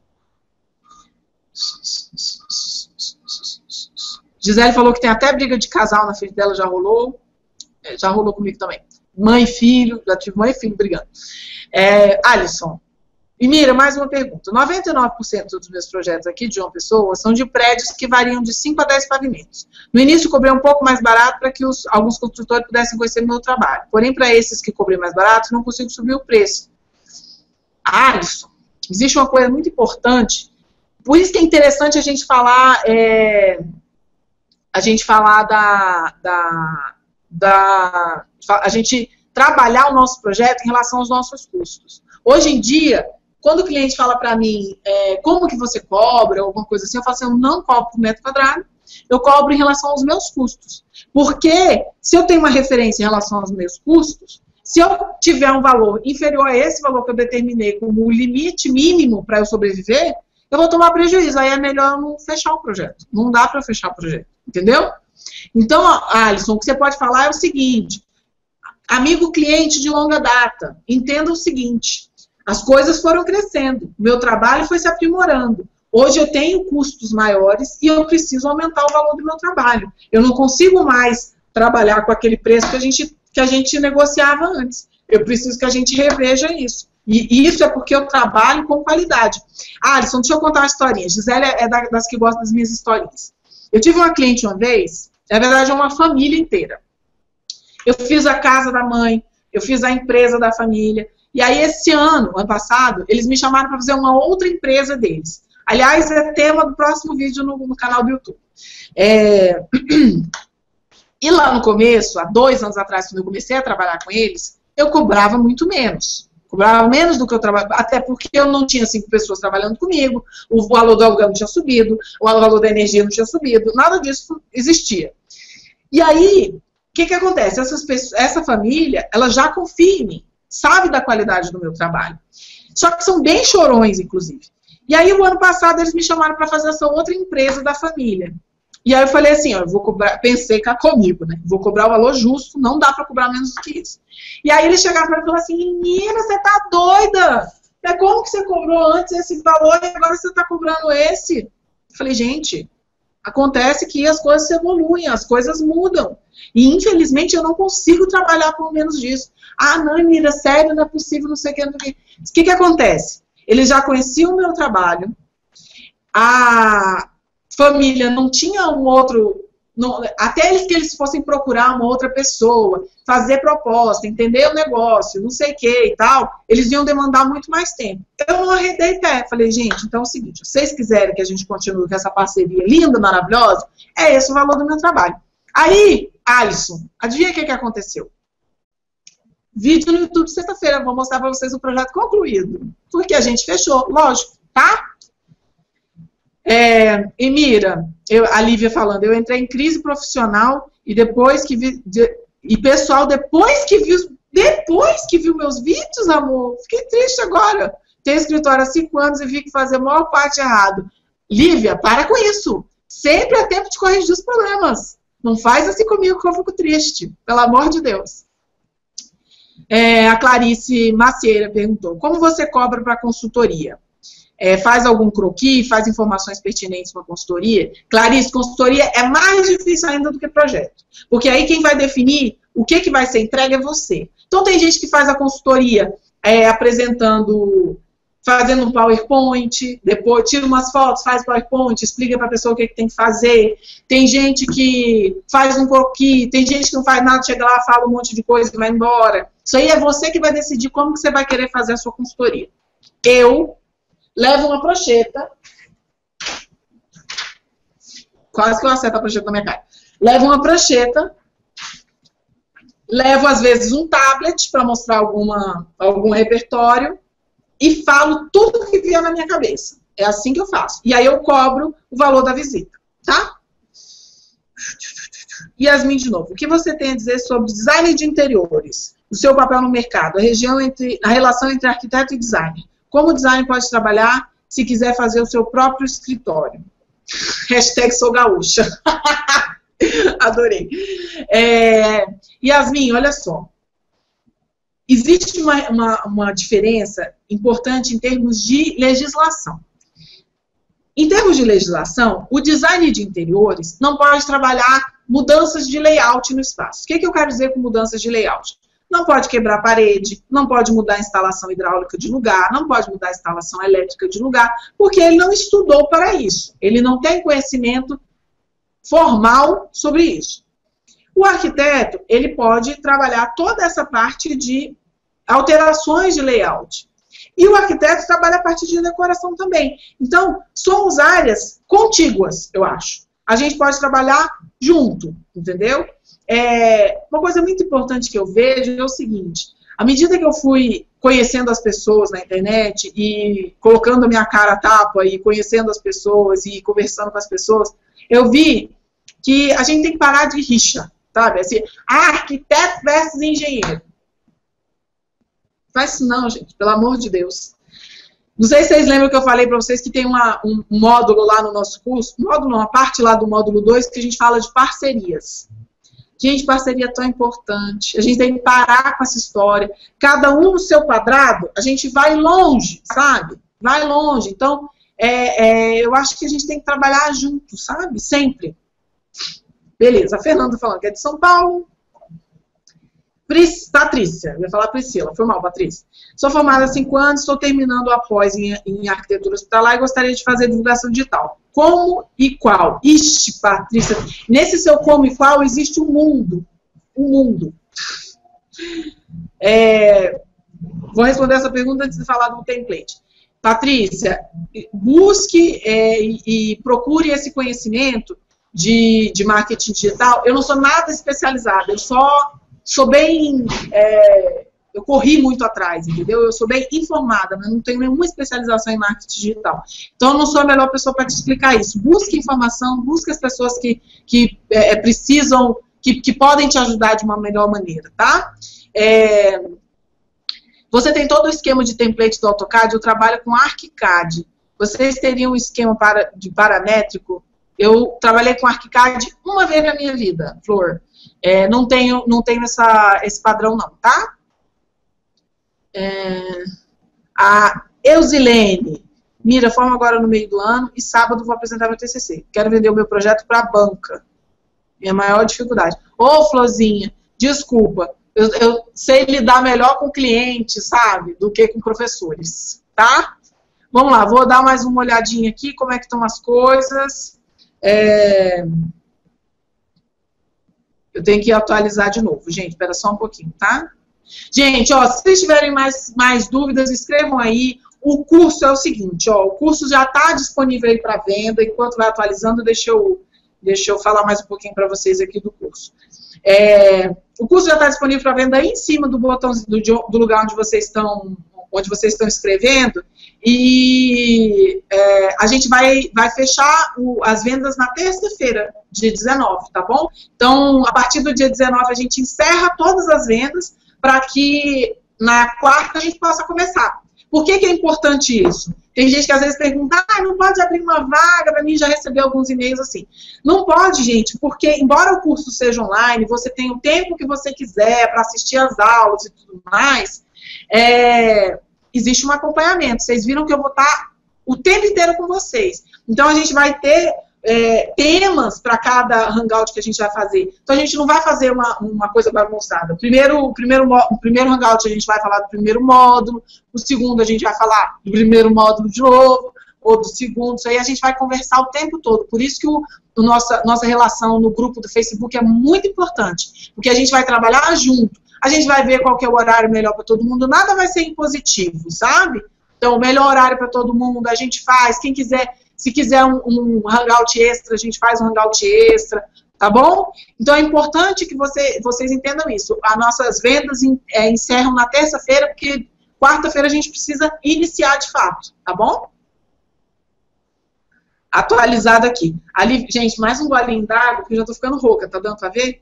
Gisele falou que tem até briga de casal na frente dela, já rolou. É, já rolou comigo também. Mãe e filho, já tive mãe e filho brigando. É, Alisson, e Mira, mais uma pergunta. noventa e nove por cento dos meus projetos aqui de João Pessoa são de prédios que variam de cinco a dez pavimentos. No início, cobrei um pouco mais barato para que os, alguns construtores pudessem conhecer o meu trabalho. Porém, para esses que cobrei mais barato, não consigo subir o preço. Alisson, existe uma coisa muito importante, por isso que é interessante a gente falar, é, a gente falar da, da, da, a gente trabalhar o nosso projeto em relação aos nossos custos. Hoje em dia, quando o cliente fala para mim, é, como que você cobra, ou alguma coisa assim, eu falo assim, eu não cobro por metro quadrado, eu cobro em relação aos meus custos. Porque se eu tenho uma referência em relação aos meus custos, se eu tiver um valor inferior a esse valor que eu determinei como o limite mínimo para eu sobreviver, eu vou tomar prejuízo. Aí é melhor eu não fechar o projeto. Não dá para eu fechar o projeto, entendeu? Então, Alisson, o que você pode falar é o seguinte, amigo cliente de longa data, entenda o seguinte, as coisas foram crescendo, meu trabalho foi se aprimorando. Hoje eu tenho custos maiores e eu preciso aumentar o valor do meu trabalho. Eu não consigo mais trabalhar com aquele preço que a gente, que a gente negociava antes. Eu preciso que a gente reveja isso. E isso é porque eu trabalho com qualidade. Ah, Alisson, deixa eu contar uma historinha. Gisele é das que gosta das minhas historinhas. Eu tive uma cliente uma vez, na verdade é uma família inteira. Eu fiz a casa da mãe, eu fiz a empresa da família. E aí, esse ano, ano passado, eles me chamaram para fazer uma outra empresa deles. Aliás, é tema do próximo vídeo no, no canal do YouTube. É... E lá no começo, há dois anos atrás, quando eu comecei a trabalhar com eles, eu cobrava muito menos. Cobrava menos do que eu trabalhava, até porque eu não tinha cinco pessoas trabalhando comigo, o valor do aluguel não tinha subido, o valor da energia não tinha subido, nada disso existia. E aí, o que que acontece? Essas pessoas, essa família, ela já confia em mim, sabe da qualidade do meu trabalho. Só que são bem chorões, inclusive. E aí, o ano passado, eles me chamaram para fazer essa outra empresa da família. E aí eu falei assim, ó, eu vou cobrar, pensei cá comigo, né? Vou cobrar o valor justo, não dá para cobrar menos do que isso. E aí eles chegaram para mim e falaram assim, menina, você tá doida? É como que você cobrou antes esse valor e agora você tá cobrando esse? Eu falei, gente, acontece que as coisas evoluem, as coisas mudam. E infelizmente eu não consigo trabalhar por menos disso. Ah, não, Mira, sério, não é possível, não sei o que, não sei o que. O que que acontece? Eles já conheciam o meu trabalho, a família não tinha um outro, não, até eles que eles fossem procurar uma outra pessoa, fazer proposta, entender o negócio, não sei o que e tal, eles iam demandar muito mais tempo. Eu não arredei pé, falei, gente, então é o seguinte, se vocês quiserem que a gente continue com essa parceria linda, maravilhosa, é esse o valor do meu trabalho. Aí, Alisson, adivinha o que que aconteceu? Vídeo no YouTube sexta-feira, vou mostrar para vocês o projeto concluído, porque a gente fechou, lógico, tá? É, Emira, eu, a Lívia falando, eu entrei em crise profissional e depois que vi, de, e pessoal, depois que viu, depois que viu meus vídeos, amor, fiquei triste agora. Tenho escritório há cinco anos e vi que fazer a maior parte errado. Lívia, para com isso. Sempre é tempo de corrigir os problemas. Não faz assim comigo que eu fico triste, pelo amor de Deus. É, a Clarice Macieira perguntou, como você cobra para consultoria? É, faz algum croquis, faz informações pertinentes para a consultoria? Clarice, consultoria é mais difícil ainda do que projeto. Porque aí quem vai definir o que, que vai ser entregue é você. Então tem gente que faz a consultoria é, apresentando, fazendo um PowerPoint, depois tira umas fotos, faz PowerPoint, explica para a pessoa o que, que tem que fazer. Tem gente que faz um croquis, tem gente que não faz nada, chega lá, fala um monte de coisa e vai embora. Isso aí é você que vai decidir como que você vai querer fazer a sua consultoria. Eu levo uma prancheta, quase que eu acerto a prancheta na minha cara. Levo uma prancheta, levo às vezes um tablet para mostrar alguma, algum repertório e falo tudo que vier na minha cabeça. É assim que eu faço. E aí eu cobro o valor da visita, tá? Yasmin de novo. O que você tem a dizer sobre design de interiores? O seu papel no mercado, a, região entre, a relação entre arquiteto e designer. Como o design pode trabalhar se quiser fazer o seu próprio escritório? Hashtag sou gaúcha. Adorei. É, Yasmin, olha só. Existe uma, uma, uma diferença importante em termos de legislação. Em termos de legislação, o design de interiores não pode trabalhar mudanças de layout no espaço. O que, que eu quero dizer com mudanças de layout? Não pode quebrar a parede, não pode mudar a instalação hidráulica de lugar, não pode mudar a instalação elétrica de lugar, porque ele não estudou para isso. Ele não tem conhecimento formal sobre isso. O arquiteto, ele pode trabalhar toda essa parte de alterações de layout. E o arquiteto trabalha a partir de decoração também. Então, somos áreas contíguas, eu acho. A gente pode trabalhar junto, entendeu? É, uma coisa muito importante que eu vejo é o seguinte, à medida que eu fui conhecendo as pessoas na internet e colocando a minha cara a tapa e conhecendo as pessoas e conversando com as pessoas, eu vi que a gente tem que parar de rixa, sabe? Assim, ah, arquiteto versus engenheiro. Faz isso não, gente, pelo amor de Deus. Não sei se vocês lembram que eu falei para vocês que tem uma, um módulo lá no nosso curso, um módulo, uma parte lá do módulo dois, que a gente fala de parcerias. Gente, parceria é tão importante. A gente tem que parar com essa história. Cada um no seu quadrado, a gente vai longe, sabe? Vai longe. Então, é, é, eu acho que a gente tem que trabalhar junto, sabe? Sempre. Beleza. A Fernanda falando que é de São Paulo. Pris, Patrícia, eu ia falar Priscila, foi mal, Patrícia. Sou formada há cinco anos, estou terminando a pós em, em arquitetura hospitalar e gostaria de fazer divulgação digital. Como e qual? Ixi, Patrícia, nesse seu como e qual existe um mundo. Um mundo. É, vou responder essa pergunta antes de falar do template. Patrícia, busque é, e, e procure esse conhecimento de, de marketing digital. Eu não sou nada especializada, eu só sou bem... É, eu corri muito atrás, entendeu? Eu sou bem informada, mas não tenho nenhuma especialização em marketing digital. Então, eu não sou a melhor pessoa para te explicar isso. Busque informação, busque as pessoas que, que é, precisam, que, que podem te ajudar de uma melhor maneira, tá? É, você tem todo o esquema de template do AutoCAD, eu trabalho com ArchiCAD. Vocês teriam um esquema para, de paramétrico? Eu trabalhei com ArchiCAD uma vez na minha vida, Flor. É, não tenho, não tenho essa, esse padrão não, tá? É, a Eusilene, Mira, forma agora no meio do ano e sábado vou apresentar meu T C C. Quero vender o meu projeto para a banca. Minha maior dificuldade. Ô, Florzinha, desculpa, eu, eu sei lidar melhor com clientes, sabe, do que com professores, tá? Vamos lá, vou dar mais uma olhadinha aqui, como é que estão as coisas. É... Eu tenho que atualizar de novo, gente, espera só um pouquinho, tá? Gente, ó, se vocês tiverem mais, mais dúvidas, escrevam aí. O curso é o seguinte, ó, o curso já está disponível aí para venda, enquanto vai atualizando, deixa eu, deixa eu falar mais um pouquinho para vocês aqui do curso. É, o curso já está disponível para venda aí em cima do botão do, do lugar onde vocês estão, onde vocês estão escrevendo, e é, a gente vai, vai fechar o, as vendas na terça-feira, dia dezenove, tá bom? Então, a partir do dia dezenove, a gente encerra todas as vendas, para que na quarta a gente possa começar. Por que que é importante isso? Tem gente que às vezes pergunta, ah, não pode abrir uma vaga, para mim já recebi alguns e-mails assim. Não pode, gente, porque embora o curso seja online, você tem o tempo que você quiser para assistir às aulas e tudo mais, é, existe um acompanhamento. Vocês viram que eu vou estar o tempo inteiro com vocês. Então a gente vai ter É, temas para cada hangout que a gente vai fazer. Então a gente não vai fazer uma, uma coisa bagunçada. Primeiro, o, primeiro, o primeiro hangout a gente vai falar do primeiro módulo, o segundo a gente vai falar do primeiro módulo de novo, ou do segundo, isso aí a gente vai conversar o tempo todo. Por isso que o, o nossa, nossa relação no grupo do Facebook é muito importante, porque a gente vai trabalhar junto, a gente vai ver qual que é o horário melhor para todo mundo, nada vai ser impositivo, sabe? Então o melhor horário para todo mundo a gente faz, quem quiser. Se quiser um, um hangout extra, a gente faz um hangout extra, tá bom? Então é importante que você, vocês entendam isso. As nossas vendas in, é, encerram na terça-feira, porque quarta-feira a gente precisa iniciar de fato, tá bom? Atualizado aqui. Ali, gente, mais um golinho d'água, porque eu já tô ficando rouca, tá dando pra ver?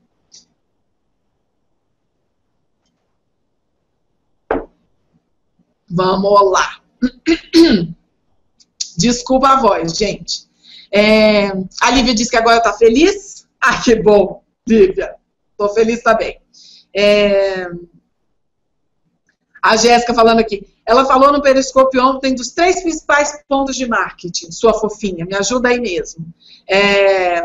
Vamos lá. Desculpa a voz, gente. É, a Lívia disse que agora tá feliz. Ah, que bom, Lívia. Tô feliz também. É, a Jéssica falando aqui. Ela falou no Periscope ontem dos três principais pontos de marketing. Sua fofinha, me ajuda aí mesmo. É,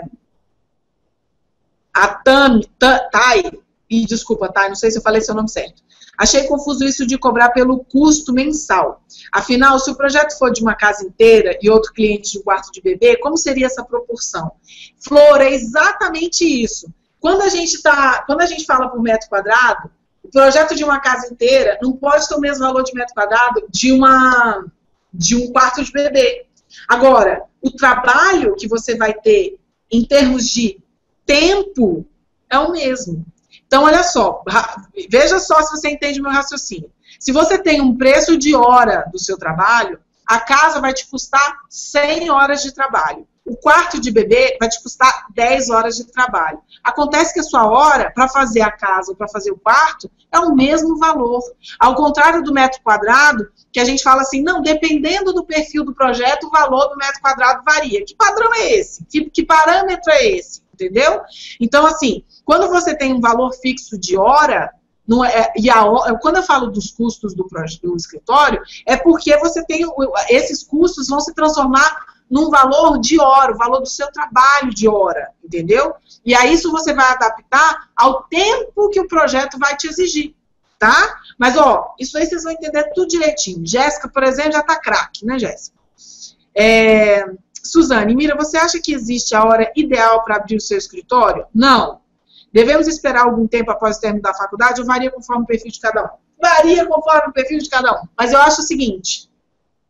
a Tami, Thay, e desculpa, Thay, não sei se eu falei seu nome certo. Achei confuso isso de cobrar pelo custo mensal. Afinal, se o projeto for de uma casa inteira e outro cliente de um quarto de bebê, como seria essa proporção? Flor, é exatamente isso. Quando a gente tá, quando a gente fala por metro quadrado, o projeto de uma casa inteira não pode ter o mesmo valor de metro quadrado de, uma, de um quarto de bebê. Agora, o trabalho que você vai ter em termos de tempo é o mesmo. Então, olha só, veja só se você entende o meu raciocínio. Se você tem um preço de hora do seu trabalho, a casa vai te custar cem horas de trabalho. O quarto de bebê vai te custar dez horas de trabalho. Acontece que a sua hora para fazer a casa ou para fazer o quarto é o mesmo valor. Ao contrário do metro quadrado, que a gente fala assim, não, dependendo do perfil do projeto, o valor do metro quadrado varia. Que padrão é esse? Que, que parâmetro é esse? Entendeu? Então, assim, quando você tem um valor fixo de hora, não é, e a, quando eu falo dos custos do, do escritório, é porque você tem, esses custos vão se transformar num valor de hora, o valor do seu trabalho de hora, entendeu? E aí isso você vai adaptar ao tempo que o projeto vai te exigir, tá? Mas, ó, isso aí vocês vão entender tudo direitinho. Jéssica, por exemplo, já tá craque, né, Jéssica? É... Suzane, Mira, você acha que existe a hora ideal para abrir o seu escritório? Não. Devemos esperar algum tempo após o término da faculdade ou varia conforme o perfil de cada um? Varia conforme o perfil de cada um. Mas eu acho o seguinte,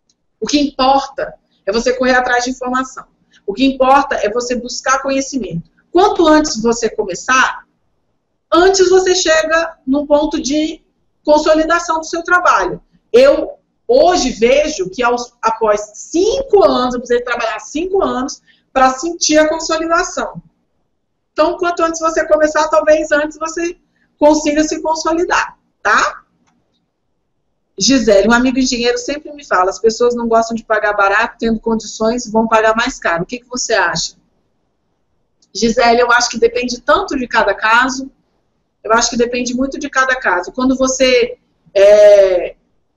O que importa é você correr atrás de informação. O que importa é você buscar conhecimento. Quanto antes você começar, antes você chega no ponto de consolidação do seu trabalho. Eu hoje vejo que aos, após cinco anos, eu precisei trabalhar cinco anos para sentir a consolidação. Então, quanto antes você começar, talvez antes você consiga se consolidar, tá? Gisele, um amigo engenheiro sempre me fala, as pessoas não gostam de pagar barato, tendo condições, vão pagar mais caro. O que, que você acha? Gisele, eu acho que depende tanto de cada caso, eu acho que depende muito de cada caso. Quando você é,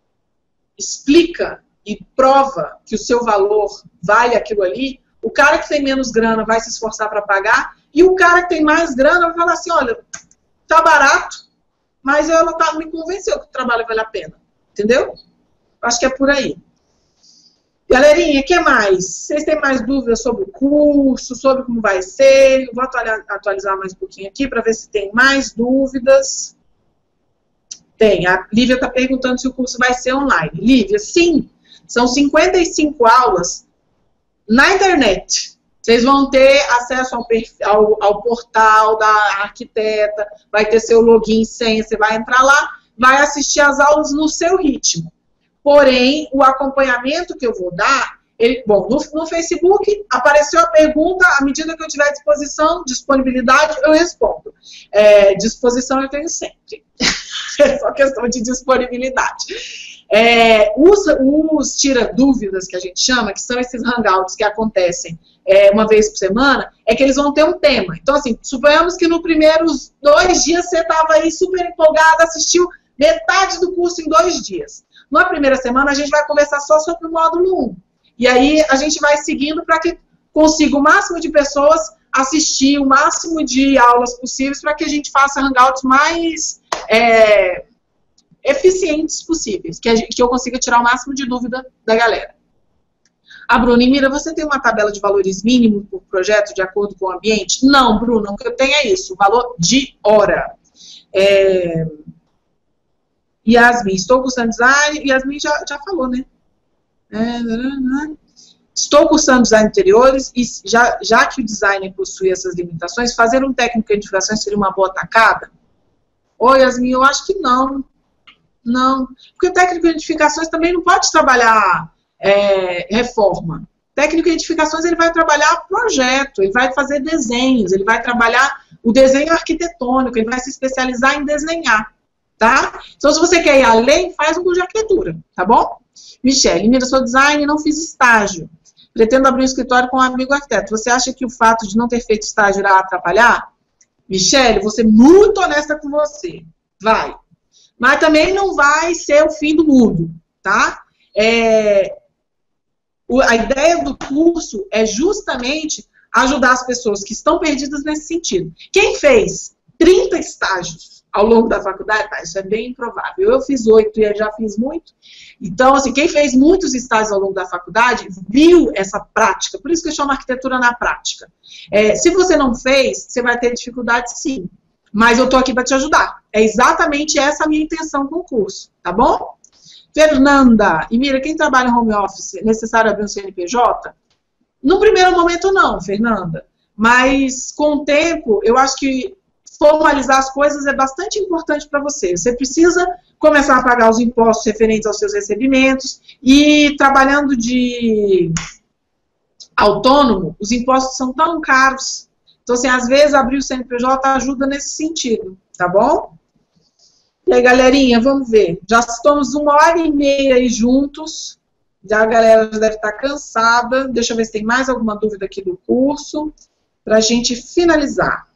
explica e prova que o seu valor vale aquilo ali, o cara que tem menos grana vai se esforçar para pagar, e o cara que tem mais grana vai falar assim, olha, tá barato, mas ela tá, me convenceu que o trabalho vale a pena. Entendeu? Acho que é por aí. Galerinha, o que mais? Vocês têm mais dúvidas sobre o curso, sobre como vai ser? Eu vou atualizar mais um pouquinho aqui para ver se tem mais dúvidas. Tem. A Lívia está perguntando se o curso vai ser online. Lívia, sim. São cinquenta e cinco aulas na internet. Vocês vão ter acesso ao, perfil, ao, ao portal da arquiteta, vai ter seu login, senha, você vai entrar lá, vai assistir as aulas no seu ritmo. Porém, o acompanhamento que eu vou dar, ele, bom, no, no Facebook, apareceu a pergunta, à medida que eu tiver disposição, disponibilidade, eu respondo. É, disposição eu tenho sempre. É só questão de disponibilidade. É, os, os tira-dúvidas, que a gente chama, que são esses hangouts que acontecem é, uma vez por semana, é que eles vão ter um tema. Então, assim, suponhamos que nos primeiros dois dias você estava aí super empolgado, assistiu metade do curso em dois dias. Na primeira semana, a gente vai conversar só sobre o módulo um. E aí, a gente vai seguindo para que consiga o máximo de pessoas assistir, o máximo de aulas possíveis, para que a gente faça hangouts mais é, eficientes possíveis, que, a gente, que eu consiga tirar o máximo de dúvida da galera. A Bruna, e Mira, você tem uma tabela de valores mínimos por projeto de acordo com o ambiente? Não, Bruna, o que eu tenho é isso, o valor de hora. É... Yasmin, estou cursando design, Yasmin já, já falou, né? É... Estou cursando design de interiores e já, já que o designer possui essas limitações, fazer um técnico de edificações seria uma boa tacada? Oi, Yasmin, eu acho que não. Não. Porque o técnico de edificações também não pode trabalhar é, reforma. O técnico de edificações ele vai trabalhar projeto, ele vai fazer desenhos, ele vai trabalhar o desenho arquitetônico, ele vai se especializar em desenhar, tá? Então, se você quer ir além, faz um curso de arquitetura, tá bom? Michele, Mira, sou design e não fiz estágio. Pretendo abrir um escritório com um amigo arquiteto. Você acha que o fato de não ter feito estágio irá atrapalhar? Michele, vou ser muito honesta com você. Vai. Mas também não vai ser o fim do mundo, tá? É, a ideia do curso é justamente ajudar as pessoas que estão perdidas nesse sentido. Quem fez trinta estágios ao longo da faculdade, tá, isso é bem improvável. Eu fiz oito e eu já fiz muito. Então, assim, quem fez muitos estágios ao longo da faculdade viu essa prática. Por isso que eu chamo arquitetura na prática. É, se você não fez, você vai ter dificuldade sim. Mas eu tô aqui para te ajudar. É exatamente essa a minha intenção com o curso, tá bom? Fernanda, e Mira, quem trabalha em home office, é necessário abrir um C N P J? No primeiro momento não, Fernanda. Mas com o tempo, eu acho que formalizar as coisas é bastante importante para você. Você precisa começar a pagar os impostos referentes aos seus recebimentos e trabalhando de autônomo, os impostos são tão caros. Então, assim, às vezes abrir o C N P J ajuda nesse sentido, tá bom? E aí, galerinha, vamos ver. Já estamos uma hora e meia aí juntos. Já a galera já deve estar cansada. Deixa eu ver se tem mais alguma dúvida aqui do curso, para a gente finalizar.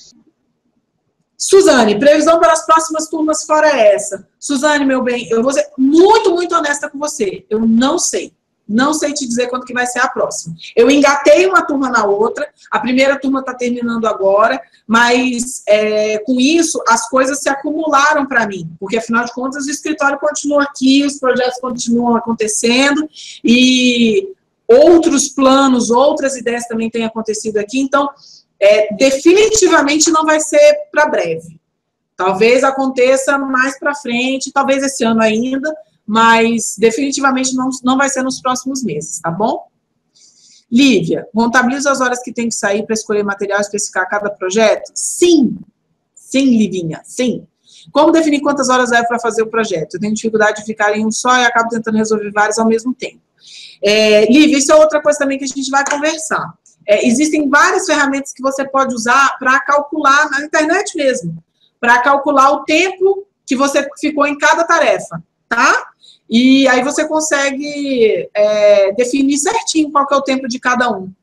Suzane, previsão para as próximas turmas fora essa. Suzane, meu bem, eu vou ser muito, muito honesta com você. Eu não sei. Não sei te dizer quando que vai ser a próxima. Eu engatei uma turma na outra, a primeira turma está terminando agora, mas é, com isso as coisas se acumularam para mim, porque afinal de contas o escritório continua aqui, os projetos continuam acontecendo e outros planos, outras ideias também têm acontecido aqui, então é, definitivamente não vai ser para breve. Talvez aconteça mais para frente, talvez esse ano ainda, mas definitivamente não, não vai ser nos próximos meses, tá bom? Lívia, contabiliza as horas que tem que sair para escolher material e especificar cada projeto? Sim. Sim, Livinha, sim. Como definir quantas horas é para fazer o projeto? Eu tenho dificuldade de ficar em um só e acabo tentando resolver vários ao mesmo tempo. É, Lívia, isso é outra coisa também que a gente vai conversar. É, existem várias ferramentas que você pode usar para calcular, na internet mesmo, para calcular o tempo que você ficou em cada tarefa, tá? E aí você consegue é, definir certinho qual que é o tempo de cada um.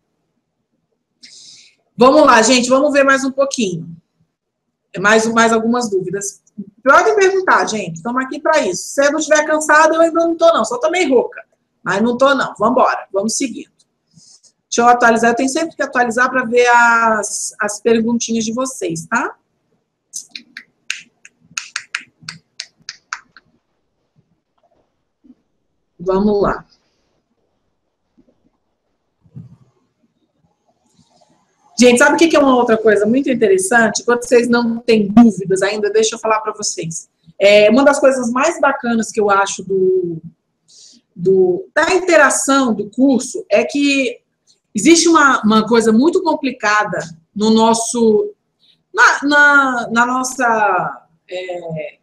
Vamos lá, gente, vamos ver mais um pouquinho. Mais, mais algumas dúvidas. Podem perguntar, gente, estamos aqui para isso. Se eu não estiver cansada, eu ainda não estou, não. Só estou meio rouca, mas não estou, não. Vamos embora, vamos seguindo. Deixa eu atualizar. Eu tenho sempre que atualizar para ver as, as perguntinhas de vocês, tá? Vamos lá. Gente, sabe o que é uma outra coisa muito interessante? Quando vocês não têm dúvidas ainda, deixa eu falar para vocês. É, uma das coisas mais bacanas que eu acho do, do, da interação do curso é que existe uma, uma coisa muito complicada no nosso, na, na, na nossa, é,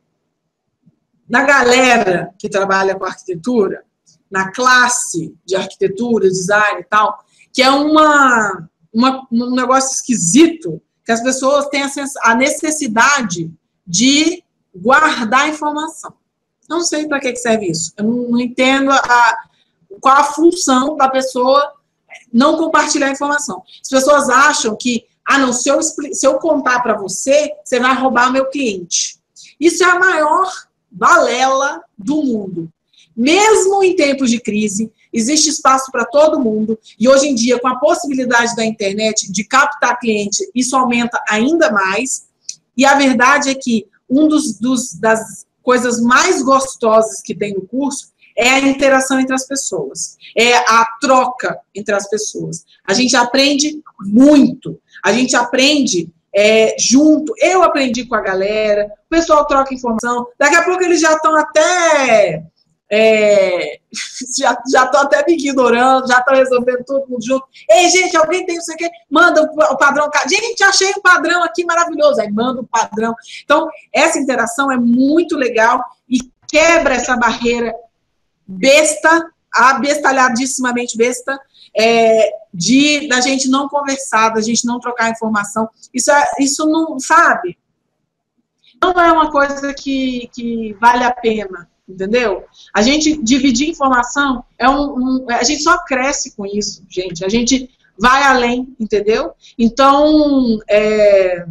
na galera que trabalha com arquitetura, na classe de arquitetura, design e tal, que é uma... Uma, um negócio esquisito, que as pessoas têm a necessidade de guardar informação. Não sei para que serve isso. Eu não, não entendo a, qual a função da pessoa não compartilhar informação. As pessoas acham que, ah, não, se eu, se eu contar para você, você vai roubar meu cliente. Isso é a maior balela do mundo. Mesmo em tempos de crise, existe espaço para todo mundo, e hoje em dia, com a possibilidade da internet de captar cliente, isso aumenta ainda mais, e a verdade é que uma das coisas mais gostosas que tem no curso é a interação entre as pessoas, é a troca entre as pessoas. A gente aprende muito, a gente aprende é, junto, eu aprendi com a galera, o pessoal troca informação, daqui a pouco eles já estão até... É, já estou até me ignorando, já estou resolvendo tudo mundo junto. Ei, gente, alguém tem não sei o quê? Manda o padrão. Gente, achei um padrão aqui maravilhoso. Aí manda o padrão. Então, essa interação é muito legal e quebra essa barreira besta, abestalhadissimamente besta, é, de da gente não conversar, da gente não trocar informação. Isso, é, isso não, sabe? Não é uma coisa que, que vale a pena. Entendeu? A gente dividir informação, é um, um, a gente só cresce com isso, gente. A gente vai além, entendeu? Então, é,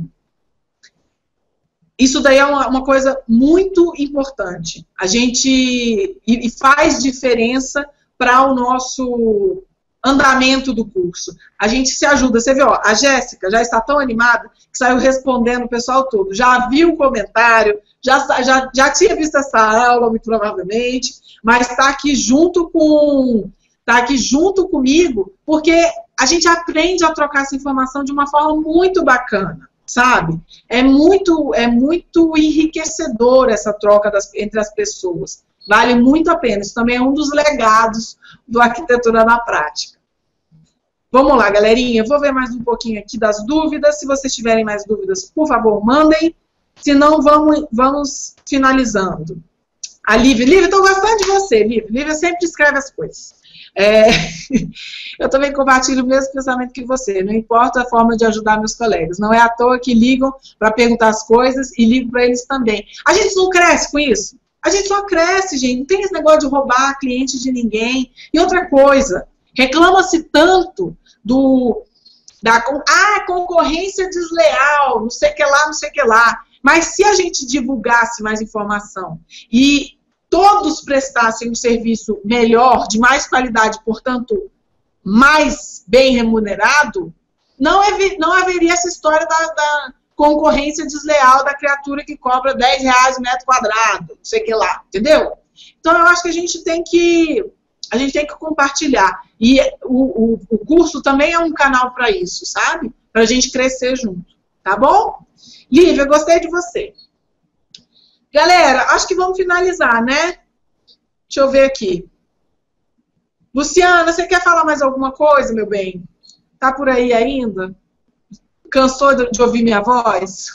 isso daí é uma, uma coisa muito importante. A gente e, e faz diferença para o nosso andamento do curso. A gente se ajuda. Você vê, ó, a Jéssica já está tão animada que saiu respondendo o pessoal todo. Já viu o comentário, já, já, já tinha visto essa aula, muito provavelmente, mas está aqui junto com, tá aqui junto comigo, porque a gente aprende a trocar essa informação de uma forma muito bacana, sabe? É muito, é muito enriquecedor essa troca das, entre as pessoas. Vale muito a pena. Isso também é um dos legados do Arquitetura na Prática. Vamos lá, galerinha. Eu vou ver mais um pouquinho aqui das dúvidas. Se vocês tiverem mais dúvidas, por favor, mandem. Se não, vamos, vamos finalizando. A Lívia. Lívia, estou gostando de você, Lívia. Lívia sempre escreve as coisas. É, eu também compartilho o mesmo pensamento que você. Não importa a forma de ajudar meus colegas. Não é à toa que ligam para perguntar as coisas e ligo para eles também. A gente não cresce com isso? A gente só cresce, gente. Não tem esse negócio de roubar cliente de ninguém. E outra coisa, reclama-se tanto do... Da, ah, concorrência desleal, não sei o que lá, não sei o que lá. Mas se a gente divulgasse mais informação e todos prestassem um serviço melhor, de mais qualidade, portanto, mais bem remunerado, não, não haveria essa história da... da concorrência desleal da criatura que cobra dez reais o metro quadrado, não sei o que lá, entendeu? Então, eu acho que a gente tem que, a gente tem que compartilhar. E o, o, o curso também é um canal para isso, sabe? Para a gente crescer junto, tá bom? Lívia, gostei de você. Galera, acho que vamos finalizar, né? Deixa eu ver aqui. Luciana, você quer falar mais alguma coisa, meu bem? Tá por aí ainda? Cansou de ouvir minha voz?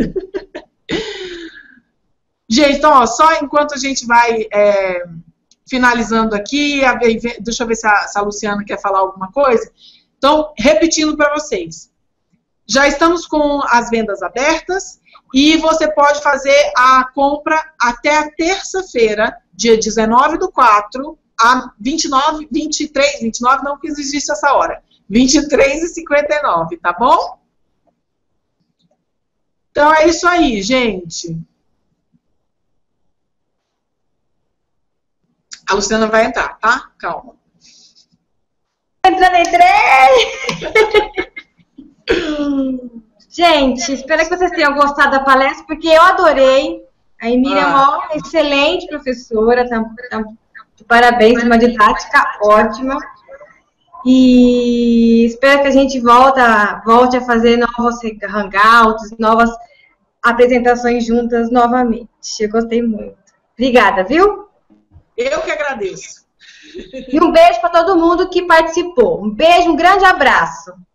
Gente, então, ó, só enquanto a gente vai é, finalizando aqui, a, deixa eu ver se a, se a Luciana quer falar alguma coisa. Então, repetindo para vocês. Já estamos com as vendas abertas e você pode fazer a compra até a terça-feira, dia dezenove do quatro, a vinte e nove, vinte e três, vinte e nove não que existe essa hora, vinte e três e cinquenta e nove, tá bom? Então é isso aí, gente. A Luciana vai entrar, tá? Calma. Entrando, entrei! Gente, espero que vocês tenham gostado da palestra, porque eu adorei. A Emília é uma excelente professora, tá, tá, parabéns, uma didática ótima. E espero que a gente volta, volte a fazer novos hangouts, novas apresentações juntas novamente. Eu gostei muito. Obrigada, viu? Eu que agradeço. E um beijo para todo mundo que participou. Um beijo, um grande abraço.